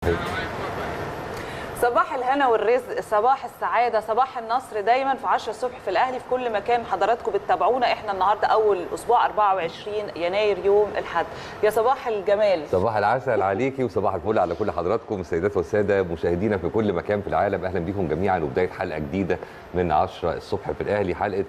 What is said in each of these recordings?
صباح الهنا والرزق، صباح السعاده، صباح النصر دايما في 10 الصبح في الاهلي في كل مكان. حضراتكم بتتابعونا، احنا النهارده اول اسبوع 24 يناير يوم الاحد. يا صباح الجمال، صباح العسل عليكي وصباح الفل على كل حضراتكم السيدات والساده مشاهدينا في كل مكان في العالم. اهلا بكم جميعا وبدايه حلقه جديده من 10 الصبح في الاهلي، حلقه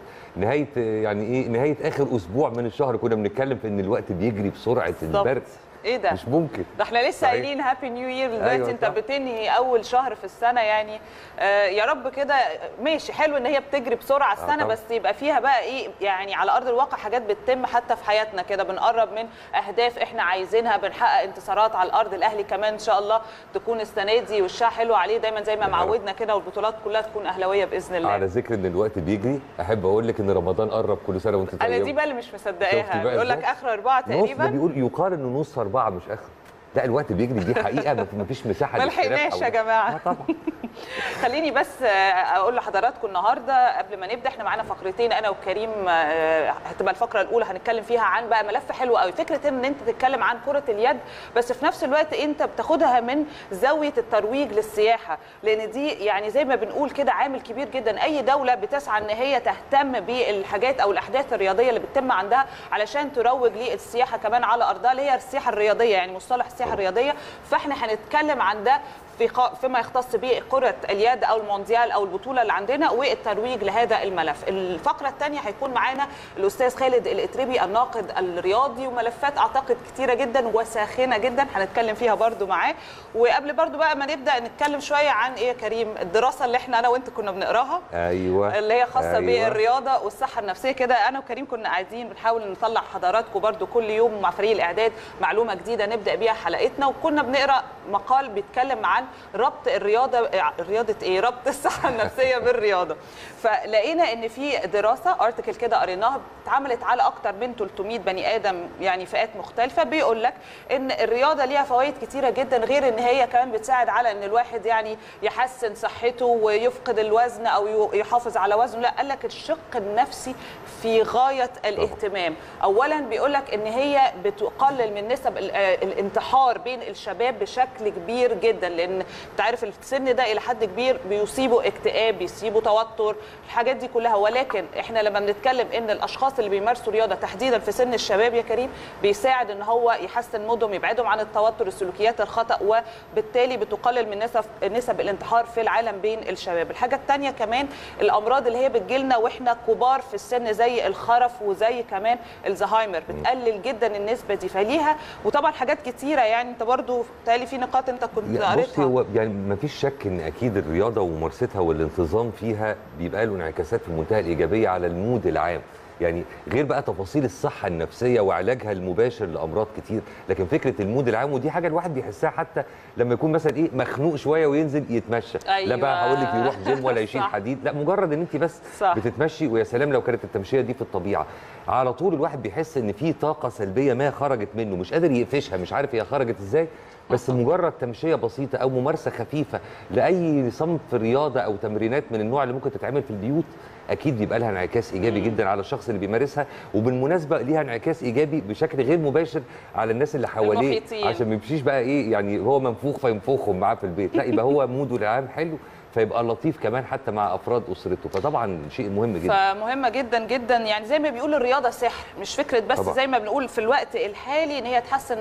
نهايه اخر اسبوع من الشهر. كنا بنتكلم في ان الوقت بيجري بسرعه البرق. ايه ده؟ مش ممكن. ده احنا لسه قايلين هابي نيو يير دلوقتي. أيوة، انت بتنهي اول شهر في السنه يعني. يا رب كده ماشي. حلو ان هي بتجري بسرعه السنه، بس يبقى فيها بقى ايه يعني على ارض الواقع حاجات بتتم حتى في حياتنا كده، بنقرب من اهداف احنا عايزينها، بنحقق انتصارات على الارض. الاهلي كمان ان شاء الله تكون السنه دي وشها حلو عليه دايما زي ما معودنا كده، والبطولات كلها تكون اهلاويه باذن الله. على ذكر ان الوقت بيجري، احب اقول لك ان رمضان قرب. كل سنه وانت طيبه. انا دي بقى اللي مش مصدقاها، بيقول لك اخر 4 تقريبا. بيقول يقال انه نص 4 مش اخر. لا الوقت بيجري، دي حقيقه مفيش مساحه للاختلاف. ما لحقناش يا جماعه. طبعا. خليني بس اقول لحضراتكم النهارده قبل ما نبدا، احنا معانا فقرتين انا وكريم. هتبقى الفقره الاولى هنتكلم فيها عن بقى ملف حلو قوي، فكره ان انت تتكلم عن كره اليد بس في نفس الوقت انت بتاخدها من زاويه الترويج للسياحه، لان دي يعني زي ما بنقول كده عامل كبير جدا. اي دوله بتسعى ان هي تهتم بالحاجات او الاحداث الرياضيه اللي بتتم عندها علشان تروج للسياحه كمان على ارضها، اللي هي السياحه الرياضيه، يعني مصطلح السياحه الرياضيه. فاحنا هنتكلم عن ده فيما يختص بكرة اليد أو المونديال أو البطولة اللي عندنا والترويج لهذا الملف. الفقرة الثانية هيكون معانا الأستاذ خالد الإتريبي الناقد الرياضي، وملفات أعتقد كتيرة جدا وساخنة جدا هنتكلم فيها برضو معاه. وقبل برضو بقى ما نبدأ نتكلم شوية عن إيه يا كريم، الدراسة اللي احنا أنا وأنت كنا بنقراها. أيوة. اللي هي خاصة بالرياضة والصحة النفسية كده. أنا وكريم كنا قاعدين بنحاول نطلع حضراتكم برضو كل يوم مع فريق الإعداد معلومة جديدة نبدأ بيها حلقتنا، وكنا بنقرأ مقال بيتكلم عن ربط رياضه ايه، ربط الصحه النفسيه بالرياضه. فلقينا ان في دراسه ارتكل كده قريناها اتعملت على اكتر من 300 بني ادم، يعني فئات مختلفه، بيقول لك ان الرياضه ليها فوائد كتيره جدا، غير ان هي كمان بتساعد على ان الواحد يعني يحسن صحته ويفقد الوزن او يحافظ على وزنه. لا، قال لك الشق النفسي في غايه الاهتمام. اولا بيقول لك ان هي بتقلل من نسب الانتحار بين الشباب بشكل كبير جدا، لان انت عارف السن ده الى حد كبير بيصيبه اكتئاب، بيصيبه توتر، الحاجات دي كلها. ولكن احنا لما بنتكلم ان الاشخاص اللي بيمارسوا رياضه تحديدا في سن الشباب يا كريم بيساعد ان هو يحسن مودهم، يبعدهم عن التوتر، السلوكيات الخطا، وبالتالي بتقلل من نسب الانتحار في العالم بين الشباب. الحاجه الثانيه كمان الامراض اللي هي بتجيلنا واحنا كبار في السن زي الخرف وزي كمان الزهايمر بتقلل جدا النسبه دي فليها. وطبعا حاجات كتيره يعني انت برضو بالتالي في نقاط انت كنت قريتها. يعني ما فيش شك ان اكيد الرياضه وممارستها والانتظام فيها بيبقى له انعكاسات في منتهى الايجابيه على المود العام، يعني غير بقى تفاصيل الصحه النفسيه وعلاجها المباشر لامراض كتير، لكن فكره المود العام ودي حاجه الواحد بيحسها حتى لما يكون مثلا ايه مخنوق شويه وينزل يتمشى. أيوة. لا بقى هقول لك يروح جيم ولا يشيل حديد، لا مجرد ان انت بس بتتمشي. ويا سلام لو كانت التمشيه دي في الطبيعه، على طول الواحد بيحس ان في طاقه سلبيه ما خرجت منه، مش قادر يقفشها، مش عارف هي خرجت ازاي، بس مجرد تمشيه بسيطه او ممارسه خفيفه لاي صنف رياضه او تمرينات من النوع اللي ممكن تتعمل في البيوت اكيد بيبقى لها انعكاس ايجابي جدا على الشخص اللي بيمارسها. وبالمناسبه ليها انعكاس ايجابي بشكل غير مباشر على الناس اللي حواليه، عشان ما يمشيش بقى ايه يعني هو منفوخ فينفخهم معاه في البيت، لا يبقى هو موده العام حلو فيبقى لطيف كمان حتى مع افراد اسرته. فطبعا شيء مهم جدا، فمهمه جدا جدا. يعني زي ما بيقول الرياضه سحر، مش فكره بس طبعا. زي ما بنقول في الوقت الحالي ان هي تحسن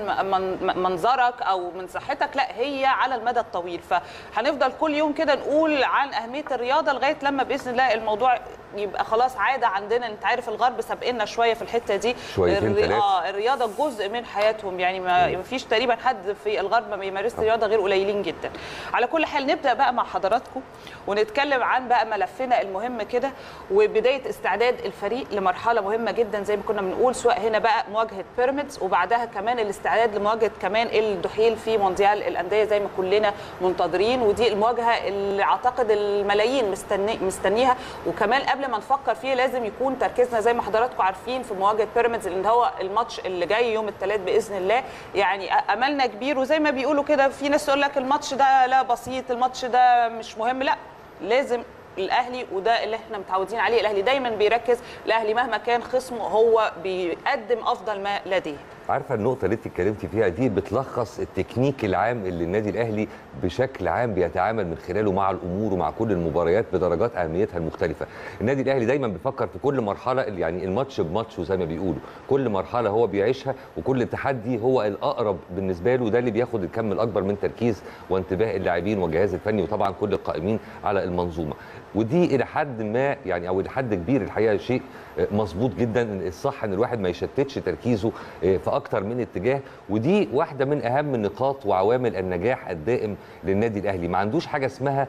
منظرك او من صحتك، لا هي على المدى الطويل. فهنفضل كل يوم كده نقول عن اهميه الرياضه لغايه لما باذن الله الموضوع يبقى خلاص عاده عندنا. انت عارف الغرب سابقنا شويه في الحته دي شويتين ثلاثه. الرياضه جزء من حياتهم، يعني ما فيش تقريبا حد في الغرب ما بيمارس الرياضه غير قليلين جدا. على كل حال نبدا بقى مع حضراتكم ونتكلم عن بقى ملفنا المهم كده، وبدايه استعداد الفريق لمرحله مهمه جدا زي ما كنا بنقول، سواء هنا بقى مواجهه بيراميدز وبعدها كمان الاستعداد لمواجهه كمان الدحيل في مونديال الانديه زي ما كلنا منتظرين. ودي المواجهه اللي اعتقد الملايين مستنيها، وكمان قبل ما نفكر فيه لازم يكون تركيزنا زي ما حضراتكم عارفين في مواجهه بيراميدز، لان هو الماتش اللي جاي يوم الثلاث باذن الله. يعني املنا كبير، وزي ما بيقولوا كده في ناس تقول لك الماتش ده لا بسيط، الماتش ده مش مهم، لا لازم الاهلي، وده اللي احنا متعودين عليه، الاهلي دايما بيركز، الاهلي مهما كان خصمه هو بيقدم افضل ما لديه. عارفه النقطه اللي انت اتكلمتي فيها دي بتلخص التكنيك العام اللي النادي الاهلي بشكل عام بيتعامل من خلاله مع الامور ومع كل المباريات بدرجات اهميتها المختلفه. النادي الاهلي دايما بيفكر في كل مرحله، يعني الماتش بماتش وزي ما بيقولوا، كل مرحله هو بيعيشها وكل تحدي هو الاقرب بالنسبه له، ده اللي بياخد الكم الاكبر من تركيز وانتباه اللاعبين والجهاز الفني وطبعا كل القائمين على المنظومه. ودي الى حد ما يعني او الى حد كبير الحقيقه شيء مظبوط جدا. الصح ان الواحد ما يشتتش تركيزه في اكتر من اتجاه، ودي واحده من اهم نقاط وعوامل النجاح الدائم للنادي الاهلي. ما عندوش حاجه اسمها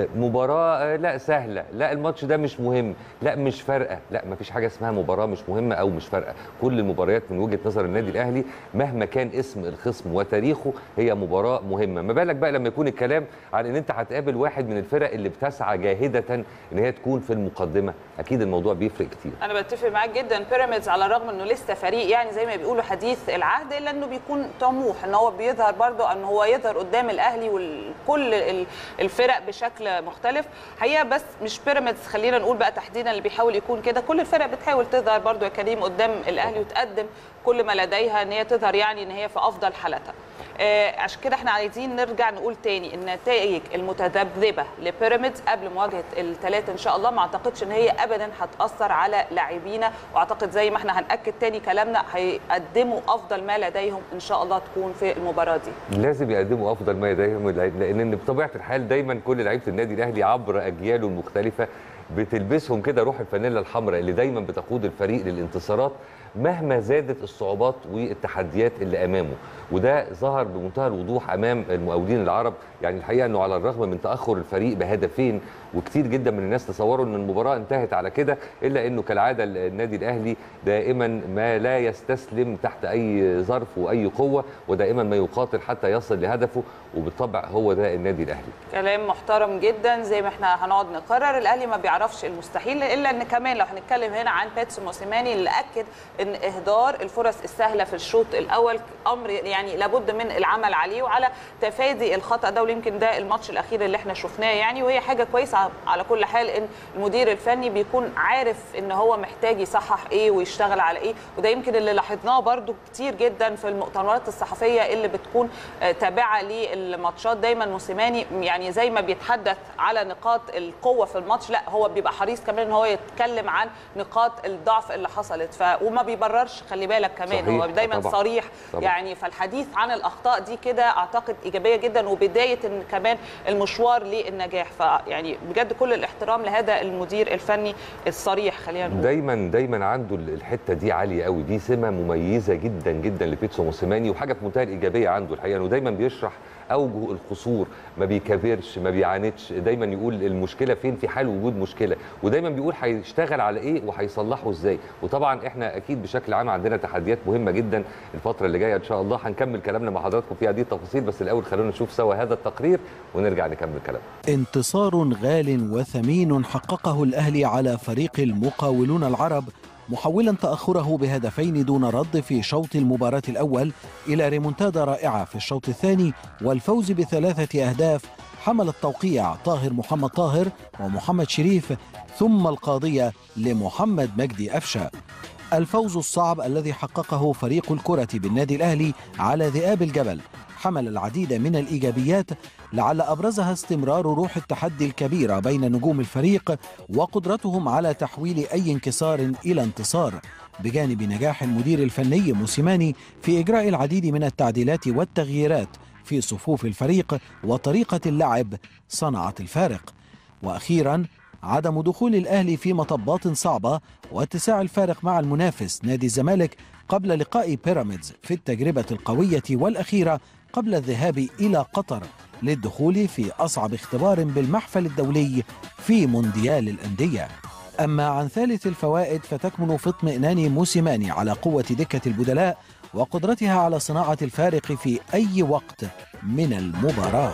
مباراه لا سهله، لا الماتش ده مش مهم، لا مش فارقه، لا ما فيش حاجه اسمها مباراه مش مهمه او مش فارقه. كل المباريات من وجهه نظر النادي الاهلي مهما كان اسم الخصم وتاريخه هي مباراه مهمه. ما بالك بقى لما يكون الكلام عن ان انت هتقابل واحد من الفرق اللي بتسعى جاهده ان هي تكون في المقدمه، اكيد الموضوع بيفرق كتير. انا بتفق معاك جدا. بيراميدز على الرغم انه لسه فريق يعني زي ما بيقولوا حديث العهد، الا انه بيكون طموح ان هو بيظهر برضه ان هو يظهر قدام الاهلي وكل الفرق بشكل مختلف حقيقه. بس مش بيراميدز، خلينا نقول بقى تحديدا اللي بيحاول يكون كده، كل الفرق بتحاول تظهر برضه يا كريم قدام الاهلي وتقدم كل ما لديها ان هي تظهر يعني ان هي في افضل حالتها. عشان كده احنا عايزين نرجع نقول تاني النتائج المتذبذبه لبيراميدز قبل مواجهه الثلاثه ان شاء الله ما اعتقدش ان هي ابدا هتاثر على لاعبينا، واعتقد زي ما احنا هناكد تاني كلامنا هيقدموا افضل ما لديهم ان شاء الله تكون في المباراه دي. لازم يقدموا افضل ما لديهم، لان بطبيعه الحال دايما كل لعيبه النادي الاهلي عبر اجياله المختلفه بتلبسهم كده روح الفانيلا الحمراء اللي دايما بتقود الفريق للانتصارات مهما زادت الصعوبات والتحديات اللي امامه. وده ظهر بمنتهى الوضوح امام المقاولين العرب. يعني الحقيقه انه على الرغم من تاخر الفريق بهدفين وكتير جدا من الناس تصوروا ان المباراه انتهت على كده، الا انه كالعاده النادي الاهلي دائما ما لا يستسلم تحت اي ظرف واي قوه، ودائما ما يقاتل حتى يصل لهدفه، وبالطبع هو ده النادي الاهلي. كلام محترم جدا. زي ما احنا هنقعد نقرر، الاهلي ما بيعرفش المستحيل، الا ان كمان لو هنتكلم هنا عن بيتسو موسيماني اللي اكد ان اهدار الفرص السهله في الشوط الاول امر يعني لابد من العمل عليه وعلى تفادي الخطا ده، ويمكن ده الماتش الاخير اللي احنا شفناه يعني، وهي حاجه كويسه على كل حال ان المدير الفني بيكون عارف ان هو محتاج يصحح ايه ويشتغل على ايه. وده يمكن اللي لاحظناه برده كتير جدا في المؤتمرات الصحفيه اللي بتكون تابعه للماتشات. دايما موسيماني يعني زي ما بيتحدث على نقاط القوه في الماتش، لا هو بيبقى حريص كمان ان هو يتكلم عن نقاط الضعف اللي حصلت، وما بيبررش خلي بالك كمان، هو دايما طبعا. صريح طبعا. يعني فالحديث عن الاخطاء دي كده اعتقد ايجابيه جدا وبدايه ان كمان المشوار للنجاح. فيعني بجد كل الاحترام لهذا المدير الفني الصريح. خلينا نقول دايما عنده الحته دي عاليه قوي، دي سمه مميزه جدا جدا لبيتسو موسيماني، وحاجه في منتهى الايجابيه عنده الحقيقه، انه دايما بيشرح اوجه القصور، ما بيكابرش ما بيعاندش، دايما يقول المشكله فين في حال وجود مشكله، ودايما بيقول هيشتغل على ايه وهيصلحه ازاي. وطبعا احنا اكيد بشكل عام عندنا تحديات مهمه جدا الفتره اللي جايه ان شاء الله، هنكمل كلامنا مع حضراتكم في هذه التفاصيل، بس الاول خلونا نشوف سوا هذا التقرير ونرجع نكمل كلامنا. انتصار غال وثمين حققه الاهلي على فريق المقاولون العرب، محولا تأخره بهدفين دون رد في شوط المباراة الأول إلى ريمونتادا رائعة في الشوط الثاني والفوز ب3 أهداف حمل التوقيع طاهر محمد طاهر ومحمد شريف، ثم القاضية لمحمد مجدي أفشة. الفوز الصعب الذي حققه فريق الكرة بالنادي الأهلي على ذئاب الجبل حمل العديد من الإيجابيات، لعل أبرزها استمرار روح التحدي الكبيرة بين نجوم الفريق وقدرتهم على تحويل أي انكسار إلى انتصار، بجانب نجاح المدير الفني موسيماني في إجراء العديد من التعديلات والتغييرات في صفوف الفريق وطريقة اللعب صنعت الفارق. وأخيراً عدم دخول الأهلي في مطبات صعبة واتساع الفارق مع المنافس نادي الزمالك قبل لقاء بيراميدز في التجربة القوية والأخيرة قبل الذهاب إلى قطر للدخول في أصعب اختبار بالمحفل الدولي في مونديال الأندية. أما عن ثالث الفوائد فتكمن في اطمئنان موسيماني على قوة دكة البدلاء وقدرتها على صناعة الفارق في أي وقت من المباراة.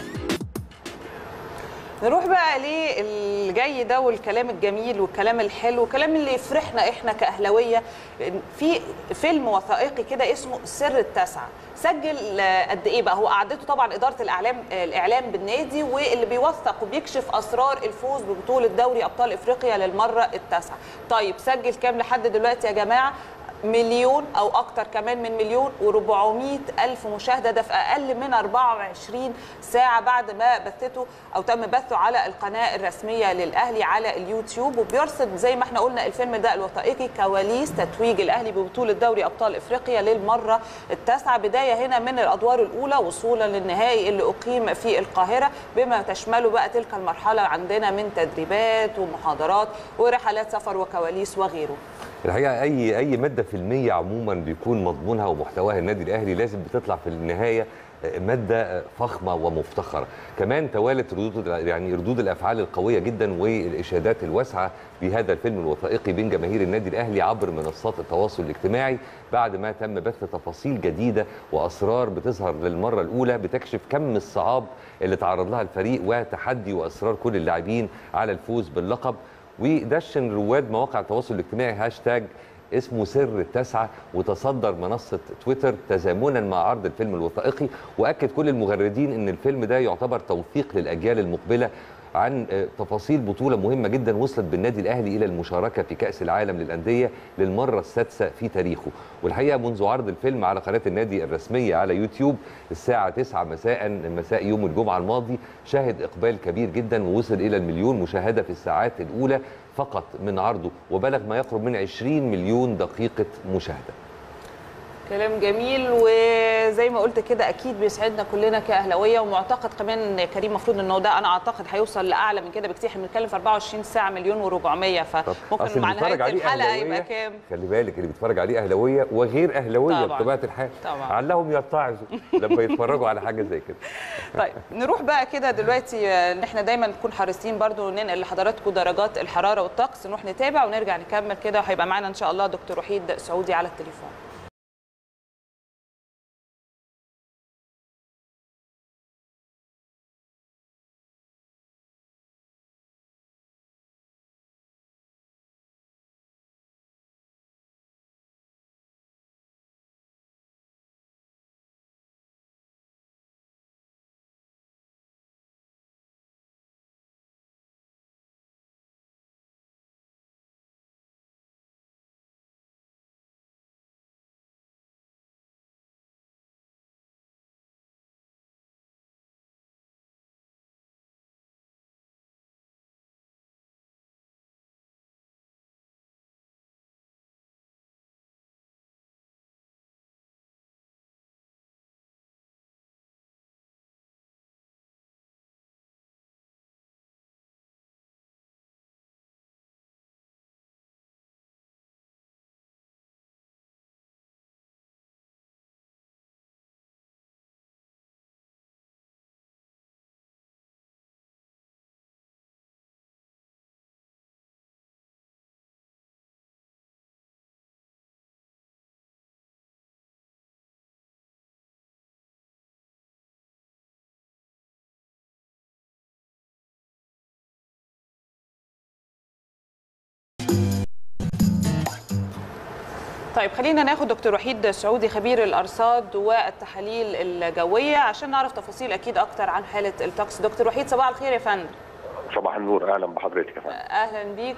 نروح بقى للجاي ده والكلام الجميل والكلام الحلو والكلام اللي يفرحنا احنا كأهلاوية. في فيلم وثائقي كده اسمه سر التاسعة، سجل قد ايه بقى، هو قعدته طبعا إدارة الإعلام بالنادي، واللي بيوثق وبيكشف أسرار الفوز ببطولة دوري أبطال إفريقيا للمرة التاسعة. طيب سجل كام لحد دلوقتي يا جماعة؟ مليون او اكتر كمان من 1,400,000 مشاهده، ده في اقل من 24 ساعه بعد ما بثته او تم بثه على القناه الرسميه للاهلي على اليوتيوب. وبيرصد زي ما احنا قلنا الفيلم ده الوثائقي كواليس تتويج الاهلي ببطوله دوري ابطال افريقيا للمره التاسعه، بدايه هنا من الادوار الاولى وصولا للنهائي اللي اقيم في القاهره، بما تشمله بقى تلك المرحله عندنا من تدريبات ومحاضرات ورحلات سفر وكواليس وغيره. الحقيقه اي ماده فيلميه عموما بيكون مضمونها ومحتواها النادي الاهلي لازم بتطلع في النهايه ماده فخمه ومفتخره. كمان توالت ردود الافعال القويه جدا والاشادات الواسعه بهذا الفيلم الوثائقي بين جماهير النادي الاهلي عبر منصات التواصل الاجتماعي بعد ما تم بث تفاصيل جديده واسرار بتظهر للمره الاولى بتكشف كم الصعاب اللي تعرض لها الفريق وتحدي واصرار كل اللاعبين على الفوز باللقب. ودشن رواد مواقع التواصل الاجتماعي هاشتاج اسمه سر التاسعة وتصدر منصة تويتر تزامنا مع عرض الفيلم الوثائقي، وأكد كل المغردين أن الفيلم ده يعتبر توثيق للأجيال المقبلة عن تفاصيل بطولة مهمة جدا وصلت بالنادي الأهلي إلى المشاركة في كأس العالم للأندية للمرة السادسة في تاريخه. والحقيقة منذ عرض الفيلم على قناة النادي الرسمية على يوتيوب الساعة 9 مساء يوم الجمعة الماضي شهد إقبال كبير جدا ووصل إلى 1,000,000 مشاهدة في الساعات الأولى فقط من عرضه، وبلغ ما يقرب من 20 مليون دقيقة مشاهدة. كلام جميل، وزي ما قلت كده اكيد بيسعدنا كلنا كاهلاويه، ومعتقد كمان كريم المفروض انه ده انا اعتقد هيوصل لاعلى من كده بكتير. احنا بنتكلم في 24 ساعه 1,400,000، فممكن مع نهايه الحلقه يبقى كام؟ خلي بالك اللي بيتفرج عليه اهلاويه وغير اهلاويه بطبيعه الحال، علهم يتعظوا لما يتفرجوا على حاجه زي كده. طيب نروح بقى كده دلوقتي ان احنا دايما نكون حريصين برضو ننقل لحضراتكم درجات الحراره والطقس، نروح نتابع ونرجع نكمل كده، وهيبقى معانا ان شاء الله دكتور وحيد سعودي على التليفون. طيب خلينا ناخد دكتور وحيد سعودي خبير الارصاد والتحاليل الجويه عشان نعرف تفاصيل اكيد اكتر عن حاله الطقس. دكتور وحيد صباح الخير يا فندم. صباح النور، اهلا بحضرتك يا فندم. اهلا بيك،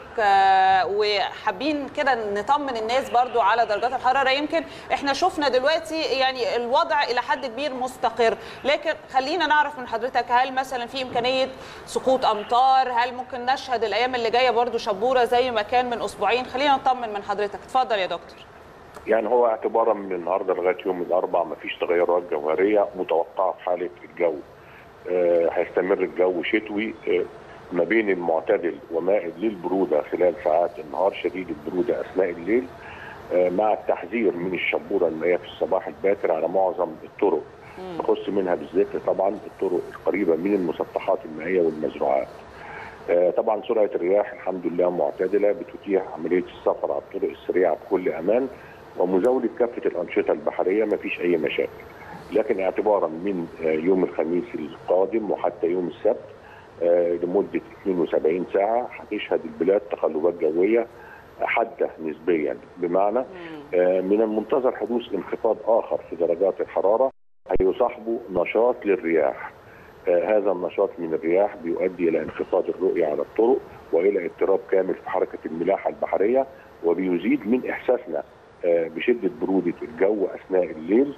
وحابين كده نطمن الناس برضو على درجات الحراره. يمكن احنا شفنا دلوقتي يعني الوضع الى حد كبير مستقر، لكن خلينا نعرف من حضرتك هل مثلا في امكانيه سقوط امطار؟ هل ممكن نشهد الايام اللي جايه برضو شبوره زي ما كان من اسبوعين؟ خلينا نطمن من حضرتك، اتفضل يا دكتور. يعني هو اعتبارا من النهارده لغايه يوم الاربعاء مفيش تغيرات جوهريه متوقعه في حاله الجو. هيستمر الجو شتوي ما بين المعتدل ومائل للبروده خلال ساعات النهار، شديد البروده اثناء الليل، مع التحذير من الشبوره المائيه في الصباح الباكر على معظم الطرق. نخص منها بالذكر طبعا الطرق القريبه من المسطحات المائيه والمزروعات. طبعا سرعه الرياح الحمد لله معتدله بتتيح عمليه السفر على الطرق السريعه بكل امان، ومزاوله كافه الانشطه البحريه ما فيش اي مشاكل. لكن اعتبارا من يوم الخميس القادم وحتى يوم السبت لمده 72 ساعه هتشهد البلاد تقلبات جويه حاده نسبيا، بمعنى من المنتظر حدوث انخفاض اخر في درجات الحراره هيصاحبه نشاط للرياح. هذا النشاط من الرياح بيؤدي الى انخفاض الرؤيه على الطرق والى اضطراب كامل في حركه الملاحه البحريه، وبيزيد من احساسنا بشده بروده الجو اثناء الليل،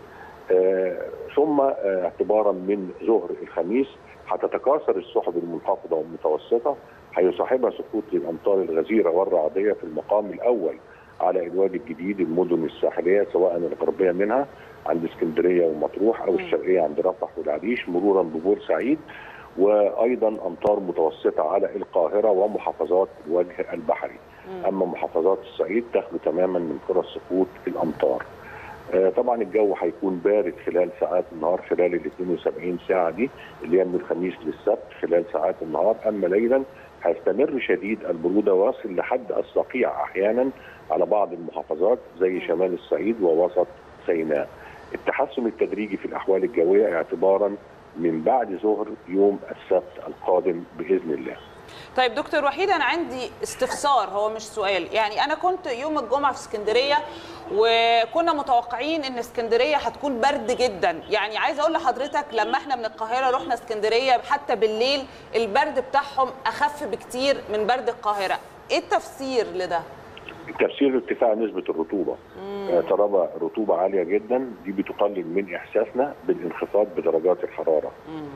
ثم اعتبارا من ظهر الخميس هتتكاثر السحب المنخفضه والمتوسطه، هيصاحبها سقوط الامطار الغزيره والرعديه في المقام الاول على الوادي الجديد، المدن الساحليه سواء الغربيه منها عند اسكندريه ومطروح او الشرقيه عند رفح والعريش، مرورا ببورسعيد، وايضا امطار متوسطه على القاهره ومحافظات الوجه البحري. اما محافظات الصعيد تخلو تماما من فرص سقوط الامطار. طبعا الجو هيكون بارد خلال ساعات النهار، خلال ال 72 ساعه دي اللي هي من الخميس للسبت خلال ساعات النهار. اما ليلا هيستمر شديد البروده واصل لحد الصقيع احيانا على بعض المحافظات زي شمال الصعيد ووسط سيناء. التحسن التدريجي في الاحوال الجويه اعتبارا من بعد ظهر يوم السبت القادم باذن الله. طيب دكتور وحيد، انا عندي استفسار، هو مش سؤال، يعني انا كنت يوم الجمعه في اسكندريه وكنا متوقعين ان اسكندريه هتكون برد جدا، يعني عايزه اقول لحضرتك لما احنا من القاهره رحنا اسكندريه حتى بالليل البرد بتاعهم اخف بكتير من برد القاهره، ايه التفسير لده؟ التفسير ارتفاع نسبه الرطوبه. طالما رطوبه عاليه جدا دي بتقلل من احساسنا بالانخفاض بدرجات الحراره.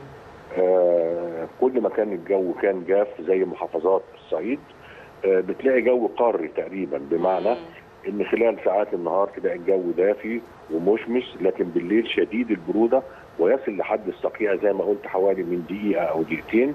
كل ما كان الجو كان جاف زي محافظات الصعيد بتلاقي جو قاري تقريبا، بمعنى ان خلال ساعات النهار تلاقي الجو دافي ومشمس، لكن بالليل شديد البروده ويصل لحد الصقيع زي ما قلت حوالي من دقيقه او دقيقتين،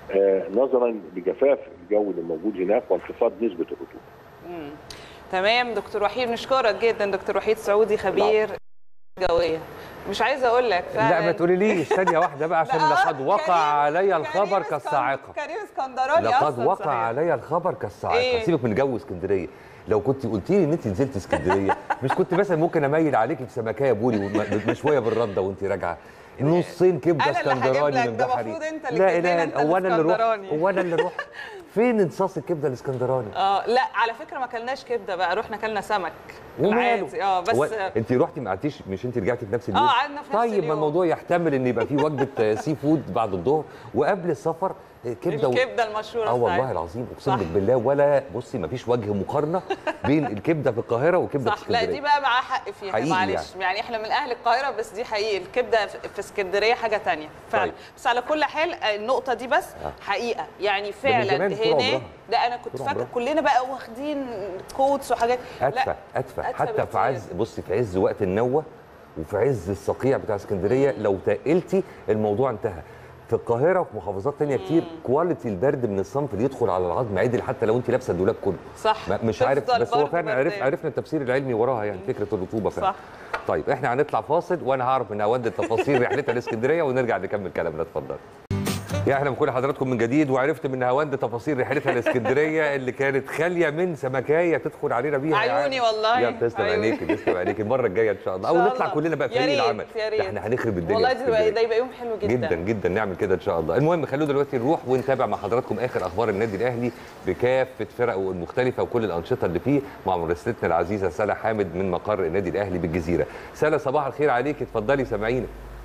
نظرا لجفاف الجو اللي موجود هناك وانخفاض نسبه الرطوبه. تمام دكتور وحيد، نشكرك جدا دكتور وحيد سعودي خبير جويه. مش عايزه اقول لك لا ما تقولي ليش، ثانيه واحده بقى عشان لقد وقع علي الخبر كالصاعقه. كريم اسكندراني لقد وقع علي الخبر كالصاعقه. إيه؟ سيبك من جو اسكندريه، لو كنت قلتي لي ان انت نزلت اسكندريه مش كنت مثلا ممكن اميل عليكي في سمكيه بوري وشويه بالرده وانت راجعه نصين كبده اسكندراني من بحري. لا اله، هو انا اللي اروح فين انصاص الكبده الاسكندراني؟ لا على فكره ما كلناش كبده بقى، رحنا كلنا سمك وماله. بس انت رحتي ما قعدتيش، مش انت رجعتي في نفس اليوم؟ قعدنا في نفس اليوم. طيب ما الموضوع يحتمل ان يبقى في وجبه سي فود بعد الظهر وقبل السفر كبده الكبده المشهوره. والله العظيم اقسم لك بالله، ولا بصي ما فيش وجه مقارنه بين الكبده في القاهره وكبده في اسكندريه. لا دي بقى معاه حق فيها معلش، يعني احنا من اهل القاهره بس دي حقيقي، الكبده في اسكندريه حاجه ثانيه فعلا. طيب. بس على كل حال النقطه دي بس حقيقه، يعني فعلا هناك ده انا كنت فاكره كلنا بقى واخدين كوتس وحاجات. ادفى حتى في عز، بصي في عز وقت النوه وفي عز الصقيع بتاع اسكندريه لو تقلتي الموضوع انتهى. في القاهره وفي محافظات ثانيه كتير كواليتي البرد من الصنف اللي يدخل على العظم عدل حتى لو انت لابسه الدولاب كله. صح. مش عارف، بس هو فعلا عرفنا التفسير العلمي وراها، يعني فكره الرطوبه فعلا. صح. طيب احنا هنطلع فاصل وانا هعرف من هوند تفاصيل رحلتها لاسكندريه ونرجع نكمل كلامنا. اتفضل. يا اهلا بكل حضراتكم من جديد، وعرفت من هوند تفاصيل رحلتها لاسكندريه اللي كانت خاليه من سمكايه تدخل علينا بيها. عيوني والله يا تسلم عينيك، تسلم عينيك. المره الجايه ان شاء الله، او نطلع كلنا بقى فريق العمل، احنا هنخرب الدنيا والله. ده يبقى يوم حلو جدا جدا نعمل كده ان شاء الله. المهم خلونا دلوقتي نروح ونتابع مع حضراتكم اخر اخبار النادي الاهلي بكافه فرقه المختلفه وكل الانشطه اللي فيه مع مراسلتنا العزيزه سلا حامد من مقر النادي الاهلي بالجزيره. سلا صباح الخير عليك، اتفضلي سامعينا.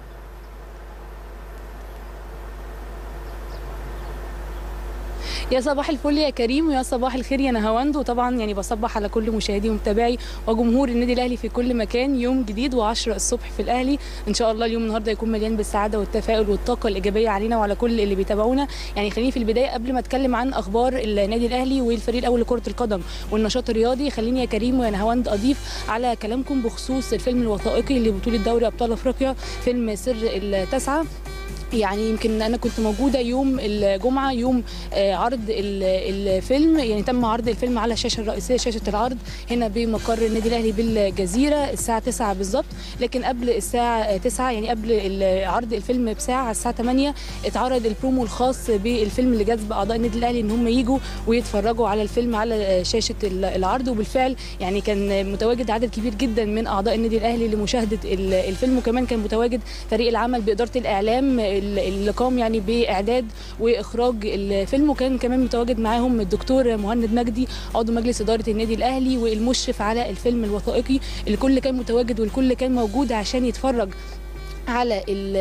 يا صباح الفل يا كريم، ويا صباح الخير يا نهاوند، وطبعا يعني بصبح على كل مشاهدي ومتابعي وجمهور النادي الاهلي في كل مكان. يوم جديد و10 الصبح في الاهلي ان شاء الله. اليوم النهارده يكون مليان بالسعاده والتفاؤل والطاقه الايجابيه علينا وعلى كل اللي بيتابعونا. يعني خليني في البدايه قبل ما اتكلم عن اخبار النادي الاهلي والفريق الاول لكره القدم والنشاط الرياضي، خليني يا كريم ويا نهاوند اضيف على كلامكم بخصوص الفيلم الوثائقي لبطوله دوري ابطال افريقيا، فيلم سر التاسعه. يعني يمكن انا كنت موجوده يوم الجمعه، يوم عرض الفيلم، يعني تم عرض الفيلم على الشاشه الرئيسيه، شاشه العرض هنا بمقر النادي الاهلي بالجزيره الساعه 9 بالظبط. لكن قبل الساعه 9 يعني قبل عرض الفيلم بساعه على الساعه 8 اتعرض البرومو الخاص بالفيلم اللي جذب اعضاء النادي الاهلي ان هم يجوا ويتفرجوا على الفيلم على شاشه العرض. وبالفعل يعني كان متواجد عدد كبير جدا من اعضاء النادي الاهلي لمشاهده الفيلم، وكمان كان متواجد فريق العمل باداره الاعلام اللي قام يعني باعداد واخراج الفيلم، وكان كمان متواجد معاهم الدكتور مهند مجدي عضو مجلس اداره النادي الاهلي والمشرف على الفيلم الوثائقي. الكل كان متواجد والكل كان موجود عشان يتفرج على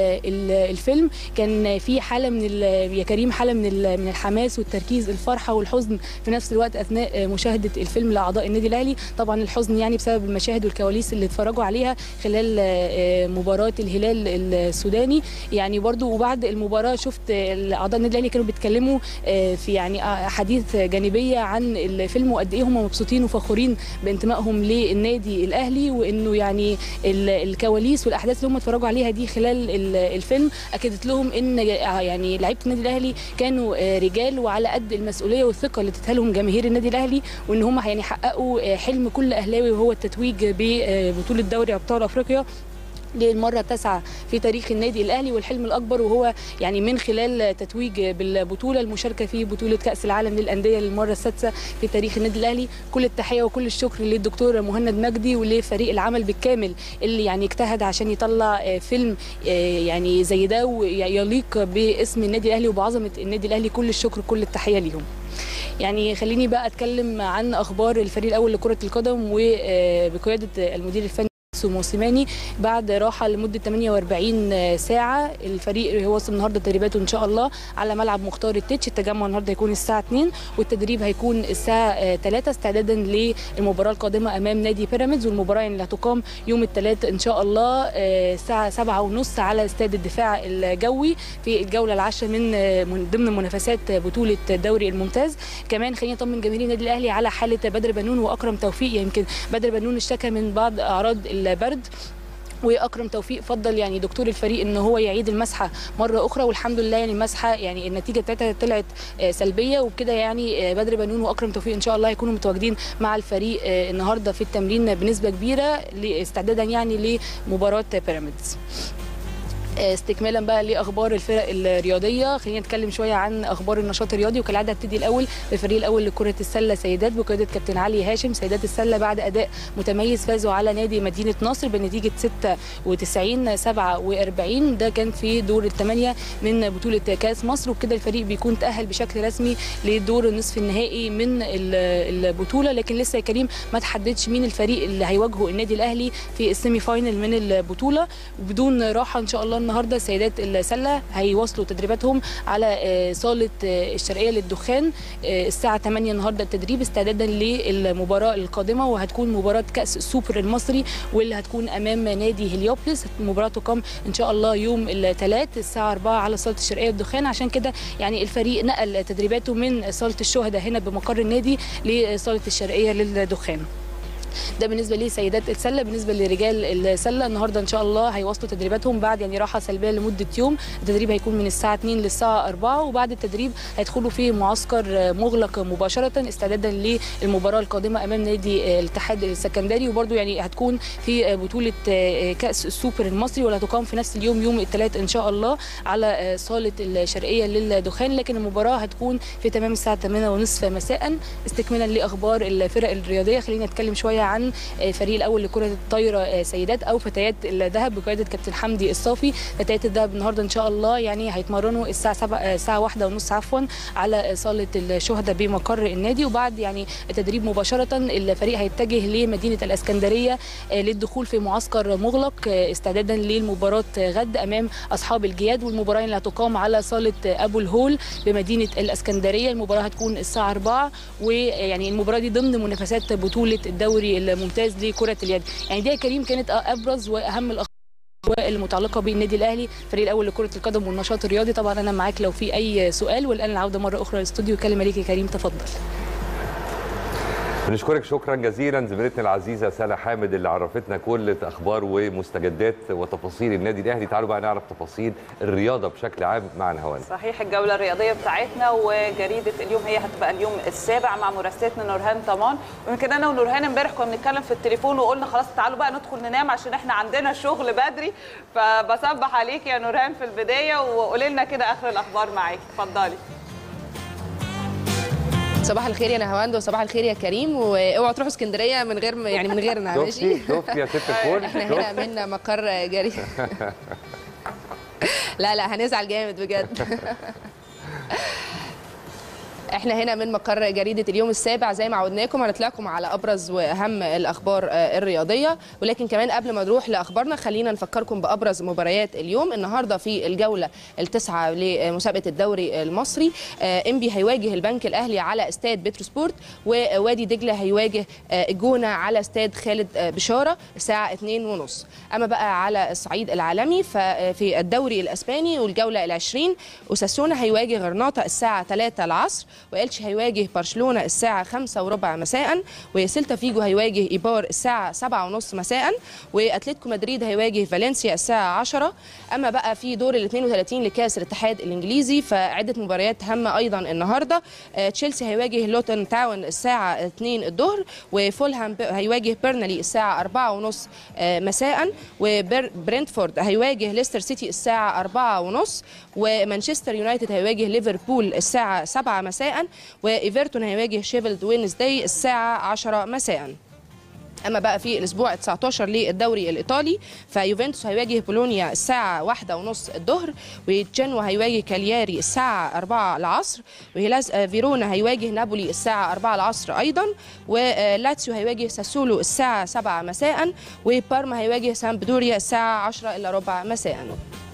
الفيلم كان في حاله من يا كريم حاله من الحماس والتركيز، الفرحه والحزن في نفس الوقت اثناء مشاهده الفيلم لاعضاء النادي الاهلي. طبعا الحزن يعني بسبب المشاهد والكواليس اللي اتفرجوا عليها خلال مباراه الهلال السوداني يعني برضو. وبعد المباراه شفت اعضاء النادي الاهلي كانوا بيتكلموا في يعني احاديث جانبيه عن الفيلم وقد ايه هم مبسوطين وفخورين بانتمائهم للنادي الاهلي، وانه يعني الكواليس والاحداث اللي هم اتفرجوا عليها دي خلال الفيلم اكدت لهم ان يعني لعيبه النادي الاهلي كانوا رجال وعلى قد المسؤوليه والثقه اللي ادتها لهم جماهير النادي الاهلي، وان هم يعني حققوا حلم كل اهلاوي وهو التتويج ببطوله دوري ابطال افريقيا للمره التاسعه في تاريخ النادي الاهلي، والحلم الاكبر وهو يعني من خلال تتويج بالبطوله المشاركه في بطوله كاس العالم للانديه للمره السادسه في تاريخ النادي الاهلي. كل التحيه وكل الشكر للدكتور مهند مجدي ولفريق العمل بالكامل اللي يعني اجتهد عشان يطلع فيلم يعني زي ده ويليق باسم النادي الاهلي وبعظمه النادي الاهلي. كل الشكر كل التحيه ليهم. يعني خليني بقى اتكلم عن اخبار الفريق الاول لكره القدم وبقياده المدير الفني موسيماني. بعد راحه لمده 48 ساعه الفريق هيواصل النهارده تدريباته ان شاء الله على ملعب مختار التتش. التجمع النهارده هيكون الساعه 2 والتدريب هيكون الساعه 3 استعدادا للمباراه القادمه امام نادي بيراميدز، والمباراه اللي هتقام يوم الثلاث ان شاء الله الساعه 7:30 على استاد الدفاع الجوي في الجوله العاشره من ضمن منافسات بطوله الدوري الممتاز. كمان خليني اطمن جماهير النادي الاهلي على حاله بدر بنون واكرم توفيق. يمكن بدر بنون اشتكى من بعض اعراض البرد، واكرم توفيق فضل يعني دكتور الفريق ان هو يعيد المسحه مره اخرى، والحمد لله يعني المسحه يعني النتيجه بتاعتها طلعت سلبيه وبكده. يعني بدر بنون واكرم توفيق ان شاء الله هيكونوا متواجدين مع الفريق النهارده في التمرين بنسبه كبيره استعدادا يعني لمباراه بيراميدز. استكمالا بقى لاخبار الفرق الرياضيه خلينا نتكلم شويه عن اخبار النشاط الرياضي. وكالعاده هبتدي الاول بالفريق الاول لكره السله سيدات بقياده كابتن علي هاشم. سيدات السله بعد اداء متميز فازوا على نادي مدينه نصر بنتيجه 96-47. ده كان في دور الثمانيه من بطوله كاس مصر، وبكده الفريق بيكون تاهل بشكل رسمي لدور النصف النهائي من البطوله. لكن لسه يا كريم ما تحددش مين الفريق اللي هيواجهه النادي الاهلي في السيمي فاينل من البطوله. وبدون راحه ان شاء الله النهارده سيدات السله هيواصلوا تدريباتهم على صاله الشرقيه للدخان الساعه 8 النهارده التدريب استعدادا للمباراه القادمه، وهتكون مباراه كاس السوبر المصري واللي هتكون امام نادي هليوبلس. المباراه تقام ان شاء الله يوم الثلاث الساعه 4 على صاله الشرقيه للدخان. عشان كده يعني الفريق نقل تدريباته من صاله الشهداء هنا بمقر النادي لصاله الشرقيه للدخان. ده بالنسبه لسيدات السله. بالنسبه لرجال السله النهارده ان شاء الله هيواصلوا تدريباتهم بعد يعني راحه سلبيه لمده يوم. التدريب هيكون من الساعه 2 للساعه 4، وبعد التدريب هيدخلوا في معسكر مغلق مباشره استعدادا للمباراه القادمه امام نادي الاتحاد السكندري. وبرده يعني هتكون في بطوله كاس السوبر المصري واللي هتقام في نفس اليوم يوم الثلاث ان شاء الله على صاله الشرقيه للدخان. لكن المباراه هتكون في تمام الساعه 8:30 مساء. استكمالا لاخبار الفرق الرياضيه خلينا نتكلم شويه عن الفريق الاول لكره الطايره سيدات او فتيات الذهب بقياده كابتن حمدي الصافي. فتيات الذهب النهارده ان شاء الله يعني هيتمرنوا الساعه 1:30 عفوا على صاله الشهداء بمقر النادي. وبعد يعني التدريب مباشره الفريق هيتجه لمدينه الاسكندريه للدخول في معسكر مغلق استعدادا للمباراه غد امام اصحاب الجياد، والمباراه اللي هتقام على صاله ابو الهول بمدينه الاسكندريه. المباراه هتكون الساعه 4 ويعني المباراه دي ضمن منافسات بطوله الدوري الممتاز لكره اليد. يعني دي يا كريم كانت ابرز واهم الاخبار المتعلقه بالنادي الاهلي الفريق الاول لكره القدم والنشاط الرياضي. طبعا انا معاك لو في اي سؤال. والان العوده مره اخرى للاستوديو. كلمه ليك يا كريم، تفضل. بنشكرك شكرا جزيلا زميلتنا العزيزه سلا حامد اللي عرفتنا كل اخبار ومستجدات وتفاصيل النادي الاهلي. تعالوا بقى نعرف تفاصيل الرياضه بشكل عام مع نهوان. صحيح، الجوله الرياضيه بتاعتنا وجريده اليوم هي هتبقى اليوم السابع مع مراسلتنا نورهان طمان. ويمكن انا ونورهان امبارح كنا بنتكلم في التليفون وقلنا خلاص تعالوا بقى ندخل ننام عشان احنا عندنا شغل بدري. فبصبح عليك يا نورهان في البدايه وقولي لنا كده اخر الاخبار معاكي. اتفضلي. صباح الخير يا نهاوند وصباح الخير يا كريم، واوعوا تروحوا اسكندريه من غيرنا. ماشي، شفتي يا ست الكل، احنا هنا من مقر جري. لا هنزعل جامد بجد. احنا هنا من مقر جريدة اليوم السابع زي ما عودناكم هنطلعكم على أبرز وأهم الأخبار الرياضية، ولكن كمان قبل ما نروح لأخبارنا خلينا نفكركم بأبرز مباريات اليوم. النهاردة في الجولة التاسعة لمسابقة الدوري المصري، إنبي هيواجه البنك الأهلي على استاد بتروسبورت، ووادي دجلة هيواجه الجونة على استاد خالد بشارة الساعة 2:30. أما بقى على الصعيد العالمي ففي الدوري الأسباني والجولة ال20 أوساسونا هيواجه غرناطة الساعة 3 العصر، وإلتش هيواجه برشلونة الساعة 5:15 مساء، وسيلتا فيجو هيواجه إيبار الساعة 7:30 مساء، وأتلتيكو مدريد هيواجه فالنسيا الساعة 10. أما بقى في دور ال 32 لكأس الاتحاد الإنجليزي فعدة مباريات هامة أيضا النهاردة. تشيلسي هيواجه لوتون تاون الساعة 2 الظهر، وفولهام هيواجه بيرنلي الساعة 4:30 مساء، وبرنتفورد هيواجه ليستر سيتي الساعة 4:30، ومانشستر يونايتد هيواجه ليفربول الساعة 7 مساء، وإيفرتون هيواجه شيفيلد وينزداي الساعة 10 مساء. أما بقى في الأسبوع 19 للدوري الإيطالي فيوفنتوس هيواجه بولونيا الساعة 1:30 الظهر، وجنوا هيواجه كالياري الساعة 4 العصر، وهيلاس فيرونا هيواجه نابولي الساعة 4 العصر أيضا، ولاتسيو هيواجه ساسولو الساعة 7 مساء، وبارما هيواجه سامبدوريا الساعة 10:15 مساء.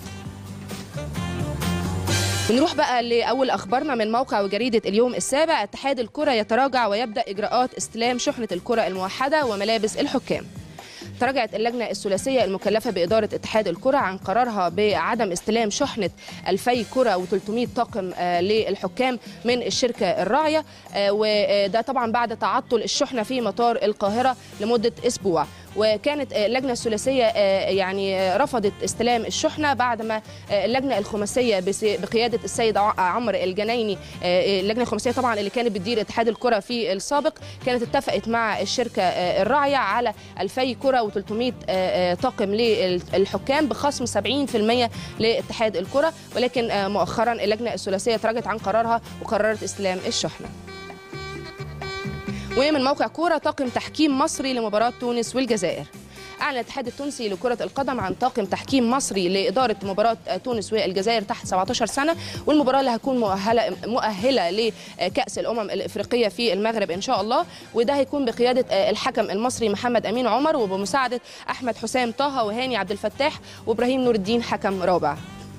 ونروح بقى لأول أخبارنا من موقع وجريدة اليوم السابع. اتحاد الكرة يتراجع ويبدأ إجراءات استلام شحنة الكرة الموحدة وملابس الحكام. تراجعت اللجنة الثلاثية المكلفة بإدارة اتحاد الكرة عن قرارها بعدم استلام شحنة 2000 كرة و300 طاقم للحكام من الشركة الراعية، وده طبعا بعد تعطل الشحنة في مطار القاهرة لمدة أسبوع. وكانت اللجنة الثلاثية يعني رفضت استلام الشحنة بعد ما اللجنة الخماسية بقيادة السيد عمرو الجنايني، اللجنة الخماسية طبعا اللي كانت بتدير اتحاد الكرة في السابق، كانت اتفقت مع الشركة الراعية على 2000 كرة و300 طاقم للحكام بخصم 70% لاتحاد الكرة، ولكن مؤخرا اللجنة الثلاثية تراجعت عن قرارها وقررت استلام الشحنة. ومن موقع كورة، طاقم تحكيم مصري لمباراة تونس والجزائر. أعلن الاتحاد التونسي لكرة القدم عن طاقم تحكيم مصري لإدارة مباراة تونس والجزائر تحت 17 سنة، والمباراة اللي هتكون مؤهلة لكأس الأمم الإفريقية في المغرب إن شاء الله، وده هيكون بقيادة الحكم المصري محمد أمين عمر، وبمساعدة أحمد حسام طه وهاني عبد الفتاح وإبراهيم نور الدين حكم رابع.